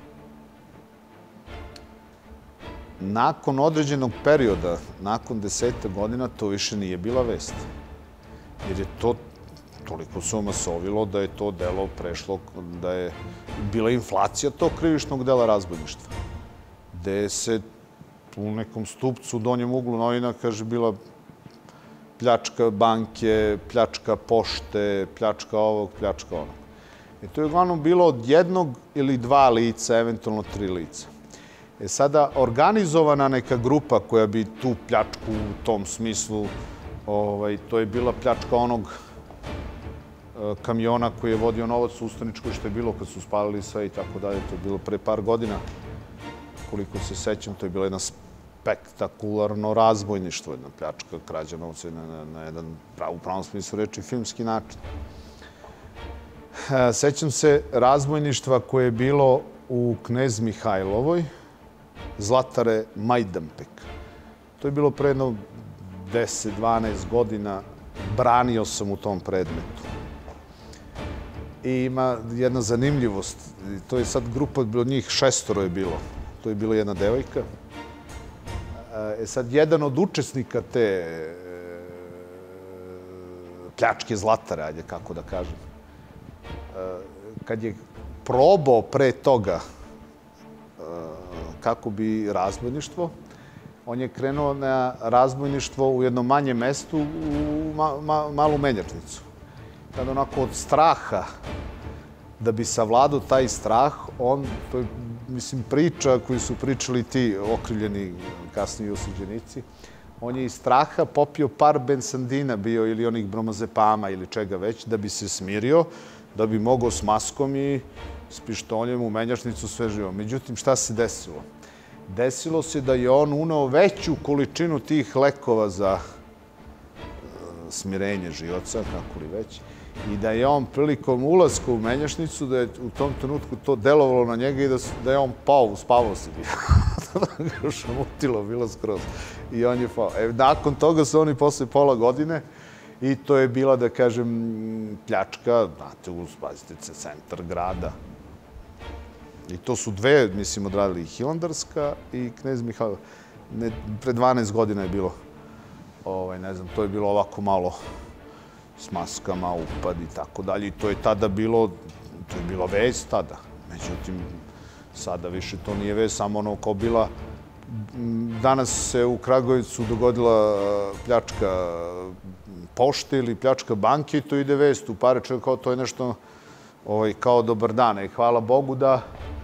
Nakon određenog perioda, nakon deseta godina, to više nije bila vest. Jer je to toliko se omasovilo da je to delo prešlo, da je bila inflacija tog krivičnog dela razbojništva. Gde se u nekom stupcu u donjem uglu novina, kaže, bila pljačka banke, pljačka pošte, pljačka ovog, pljačka onog. I to je uglavnom bilo od jednog ili dva lica, eventualno tri lica. E sada, organizovana neka grupa koja bi tu pljačku u tom smislu, ovaj, to je bila pljačka onog kamiona koji je vodio novac u Ustaničkoj, što je bilo kad su spalili sve i tako dalje. To je bilo pre par godina. Koliko se sećam, to je bilo jedno spektakularno razbojništvo, jedna pljačka, krađa novca na, na jedan, u pravom smislu reči, filmski način. Sećam se razbojništva koje je bilo u Knez Mihajlovoj, Zlatare Majdanpek. To je bilo pre jedno deset do dvanaest godina. Branio sam u tom predmetu. I ima jedna zanimljivost. To je sad grupa, od njih šestoro je bilo. To je bila jedna devojka. E sad, jedan od učesnika te pljačke Zlatare, ajde kako da kažem, kad je probao pre toga kako bi razbojništvo, on je krenuo na razbojništvo u jednom manjem mestu, u ma, ma, malu menjačnicu. Kada onako od straha, da bi savladao taj strah, on, to je, mislim, priča koju su pričali ti okrivljeni kasniji osuđenici, on je iz straha popio par bensandina bio ili onih bromazepama ili čega već, da bi se smirio, da bi mogao s maskom i s pištoljem u menjačnicu sve živo. Međutim, šta se desilo? Desilo se da je on uneo veću količinu tih lekova za smirenje žioca, kako li već, i da je on prilikom ulaska u menjačnicu, da je u tom trenutku to delovalo na njega i da, da je on pao, uspavao se bio. Šamutilo, bilo skroz. I on je pao. E, nakon toga su oni posle pola godine i to je bila, da kažem, pljačka, znate, uz, pazite, centar grada. I to su dve, mislim, odradili i Hilandarska i Knez Mihajlo. Ne, pre dvanaest godina je bilo, ovaj, ne znam, to je bilo ovako malo s maskama, upad i tako dalje. I to je tada bilo, to je bila vest tada. Međutim, sada više to nije vest, samo ono kao bila. Danas se u Kragujevcu dogodila pljačka pošte ili pljačka banke i to ide vest u pare, čovjek kao to je nešto ovaj, kao dobar dan. I hvala Bogu da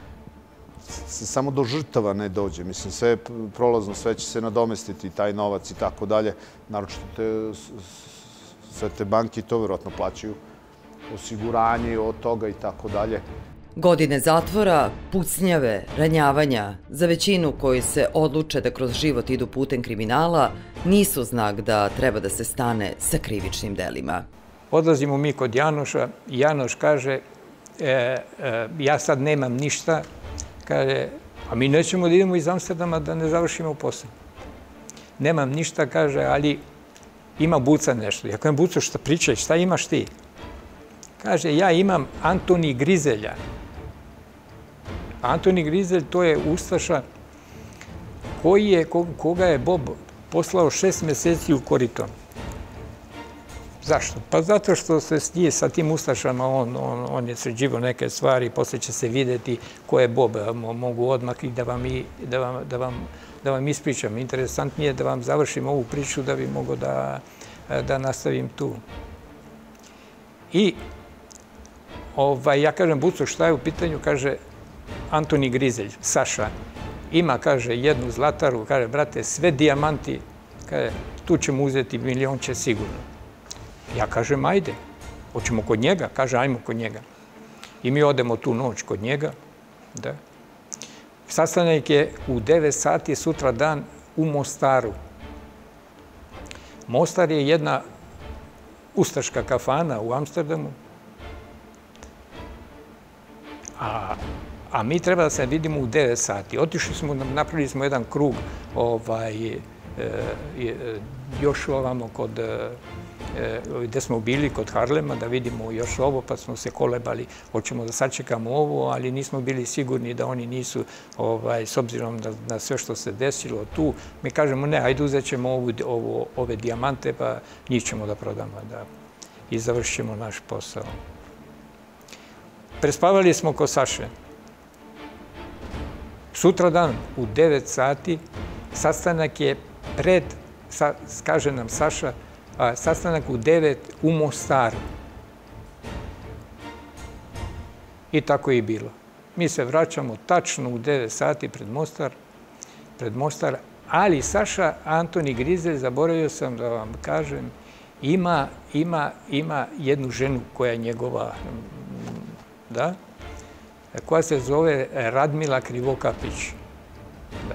se samo do žrtava ne dođe. Mislim, sve je prolazno, sve će se nadomestiti, taj novac i tako dalje. Naročito te, sve te banke to vjerojatno plaćaju osiguranje od toga i tako dalje. Godine zatvora, pucnjave, ranjavanja, za većinu koji se odluče da kroz život idu putem kriminala, nisu znak da treba da se stane sa krivičnim delima. Odlazimo mi kod Janoša i Janoš kaže, e, e, ja sad nemam ništa, kaže, a mi nećemo da idemo iz Amsterdama da ne završimo posao. Nemam ništa, kaže, ali ima Buca nešto. Ja kažem, Buco, šta pričaj, šta imaš ti? Kaže, ja imam Antoni Grizelja. Antoni Grizelj, to je ustaša koji je, koga je Bob poslao šest meseci u Koriton. Zašto? Pa zato što se s njih, sa tim ustašama, on, on, on je sređivao neke stvari, poslije će se vidjeti ko je Bob. Mogu odmah i da vam, i, da vam, da vam, da vam ispričam. Interesantnije je da vam završim ovu priču da bi mogo da, da nastavim tu. I ovaj, ja kažem, Buco, šta je u pitanju? Kaže, Antoni Grizelj, Saša, ima, kaže, jednu zlataru, kaže, brate, sve dijamanti, kaže, tu ćemo uzeti milionče sigurno. Ja kažem, ajde, hoćemo kod njega? Kaže, ajmo kod njega. I mi odemo tu noć kod njega. Da. Sastanak je u devet sati sutra dan u Mostaru. Mostar je jedna ustaška kafana u Amsterdamu. A, a mi treba da se vidimo u devet sati. Otišli smo, napravili smo jedan krug ovaj, e, e, još ovamo kod... E, gde smo bili kod Harlema da vidimo još ovo, pa smo se kolebali, hoćemo da sačekamo ovo, ali nismo bili sigurni da oni nisu, ovaj, s obzirom na, na sve što se desilo tu, mi kažemo ne, ajde uzet ćemo ovu, ovo, ove dijamante, pa njih ćemo da prodamo da, i završit ćemo naš posao. Prespavali smo kod Saše. Sutradan u devet sati sastanak je pred, sa, kaže nam Saša, a, sastanak u devet u Mostaru. I tako je i bilo. Mi se vraćamo tačno u devet sati pred Mostar, pred Mostar, ali Saša Antoni Grizelj, zaboravio sam da vam kažem, ima, ima, ima jednu ženu koja je njegova, da, koja se zove Radmila Krivokapić. Da.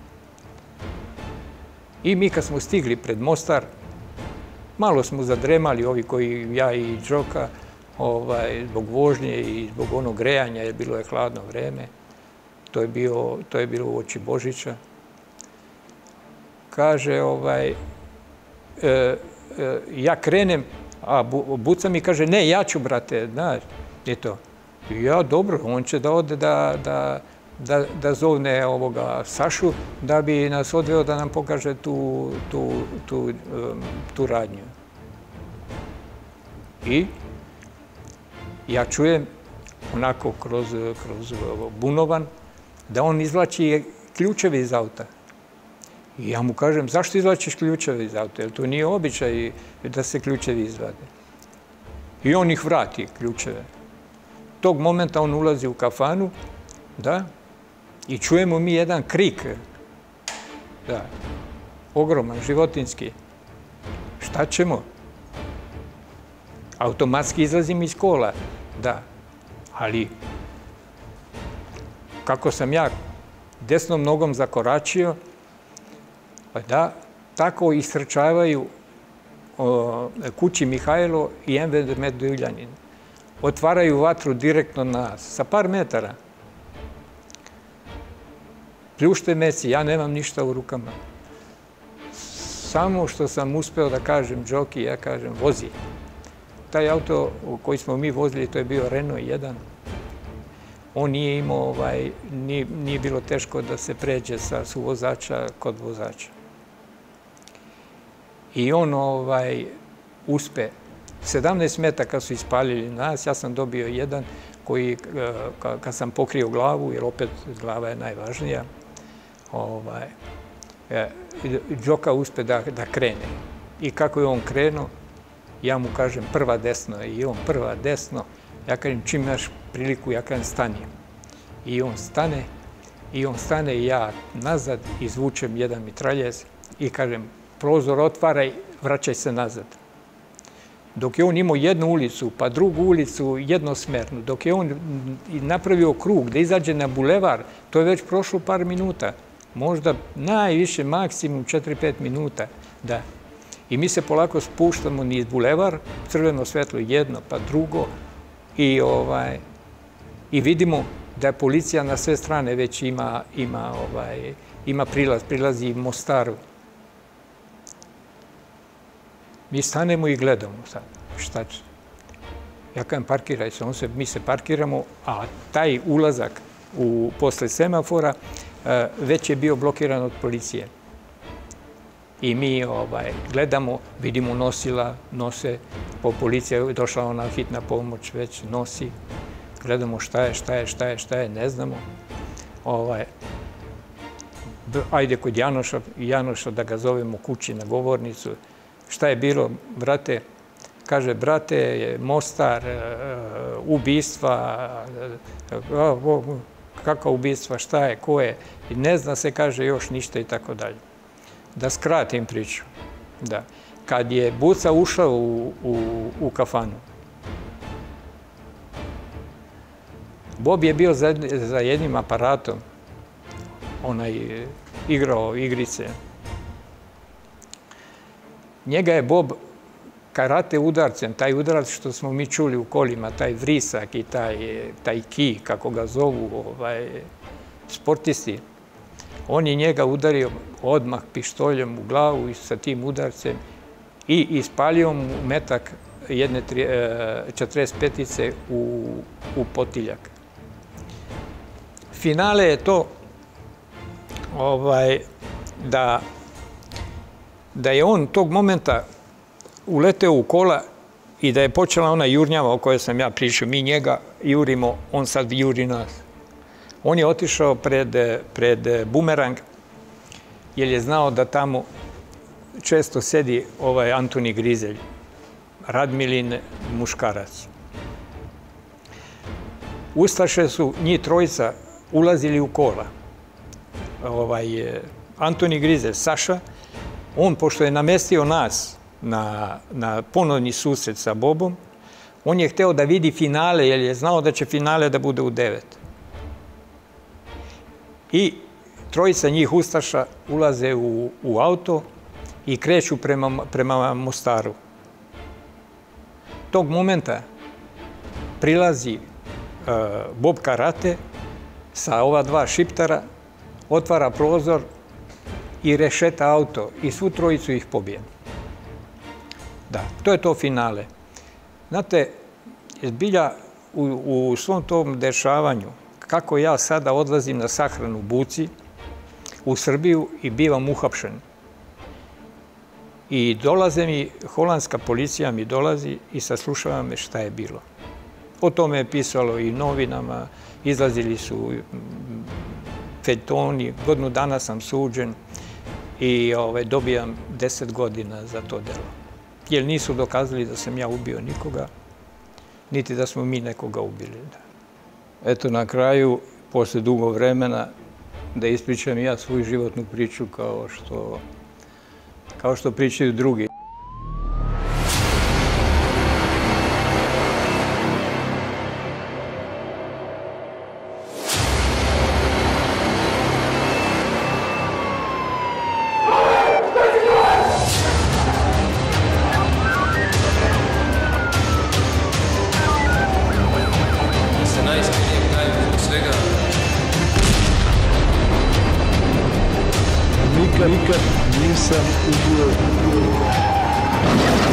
I mi kad smo stigli pred Mostar, malo smo zadremali, ovi koji, ja i Đoka, ovaj, zbog vožnje i zbog onog grejanja, jer bilo je hladno vreme. To je, bio, to je bilo u oči Božića. Kaže, ovaj, e, e, ja krenem, a bu, Buca mi kaže, ne, ja ću, brate, znaš, je to. I ja, dobro, on će da ode da, da, da, da zovne ovoga Sašu, da bi nas odveo da nam pokaže tu, tu, tu, tu radnju. I ja čujem onako kroz, kroz bunovan da on izvlači ključeve iz auta. I ja mu kažem, zašto izvlačiš ključeve iz auta? Jer to nije običaj da se ključevi izvade. I on ih vrati, ključeve. Tog momenta on ulazi u kafanu, da, i čujemo mi jedan krik, da, ogroman, životinski. Šta ćemo? Automatski izlazim iz kola, da, ali kako sam ja desnom nogom zakoračio, da, tako istrčavaju o, Kući Mihajlo i M V D Meduljanin. Otvaraju vatru direktno na nas, sa par metara. Pljušte meci, ja nemam ništa u rukama. Samo što sam uspeo da kažem Đoki, ja kažem, vozi. Taj auto koji smo mi vozili, to je bio Renault jedan. On nije imao, ovaj, nije, nije bilo teško da se pređe sa suvozača kod vozača. I on ovaj, uspe. sedamnaest metaka su ispalili nas, ja sam dobio jedan koji, kad sam pokrio glavu, jer opet glava je najvažnija, ovaj, Đoka uspe da, da krene. I kako je on krenuo, ja mu kažem prva desno, i on prva desno, ja kažem čim imaš priliku, ja kažem stani. I on stane, i on stane i ja nazad izvučem jedan mitraljez i kažem prozor otvaraj, vraćaj se nazad. Dok je on imao jednu ulicu, pa drugu ulicu jednosmernu, dok je on napravio krug da izađe na bulevar, to je već prošlo par minuta. Možda najviše, maksimum četiri pet minuta. Da. I mi se polako spuštamo niz bulevar, crveno svetlo jedno, pa drugo, i, ovaj, i vidimo da je policija na sve strane već ima, ima, ovaj, ima prilaz, prilazi i Mostaru. Mi stanemo i gledamo sad, šta će. Ja kažem, parkiraj se, on se, mi se parkiramo, a taj ulazak u, posle semafora već je bio blokiran od policije. i mi gledamo, vidimo nosila, nose, po policija je došla ona hitna pomoć, već nosi, gledamo šta je, šta je, šta je, šta je, ne znamo. Ajde kod Janoša, Janoša da ga zovemo kući na govornicu. Šta je bilo, brate? Kaže, brate, Mostar, ubistva, kakva ubistva, šta je, ko je, i ne zna se, kaže, još ništa i tako dalje. Da skratim priču, da. Kad je Buca ušao u kafanu, Bob je bio za jednim aparatom, onaj igrao igrice. Njega je Bob karate udarcem, taj udarac što smo mi čuli u kolima, taj vrisak i taj ki, kako ga zovu sportisti, on je njega udario odmah pištoljem u glavu i sa tim udarcem i ispalio mu metak jedne četrdeset petice u potiljak. Finale je to da je on tog momenta uleteo u kola i da je počela ona jurnjava o kojoj sam ja pričao. Mi njega jurimo, on sad juri nas. On je otišao pred Bumerang jer je znao da tamo često sedi ovaj Antoni Grizelj, Radmilin muškarac. Ustaše su, njih trojica, ulazili u kola. Antoni Grizelj, Saša, on, pošto je namestio nas na ponovni susret sa Bobom, on je hteo da vidi finale, jer je znao da će finale da bude u devet. I trojica njih Ustaša ulaze u auto i kreću prema Mostaru. Tog momenta prilazi Bob Karate sa ova dva šiptara, otvara prozor i rešeta auto i svu trojicu ih pobije. Da, to je to finale. Znate, zbilja u svom tom dešavanju, kako ja sada odlazim na sahranu Buci u Srbiju i bivam uhapšen. I dolaze mi, holandska policija mi dolazi i saslušava me šta je bilo. O tome je pisalo i novinama, izlazili su feljtoni, godinu dana sam suđen i dobijam deset godina za to delo. Jer nisu dokazali da sam ja ubio nikoga, niti da smo mi nekoga ubili. Eto, na kraju, posle dugo vremena, da ispričam ja svoju životnu priču kao što kao što pričaju drugi. Nikad nisam ubio.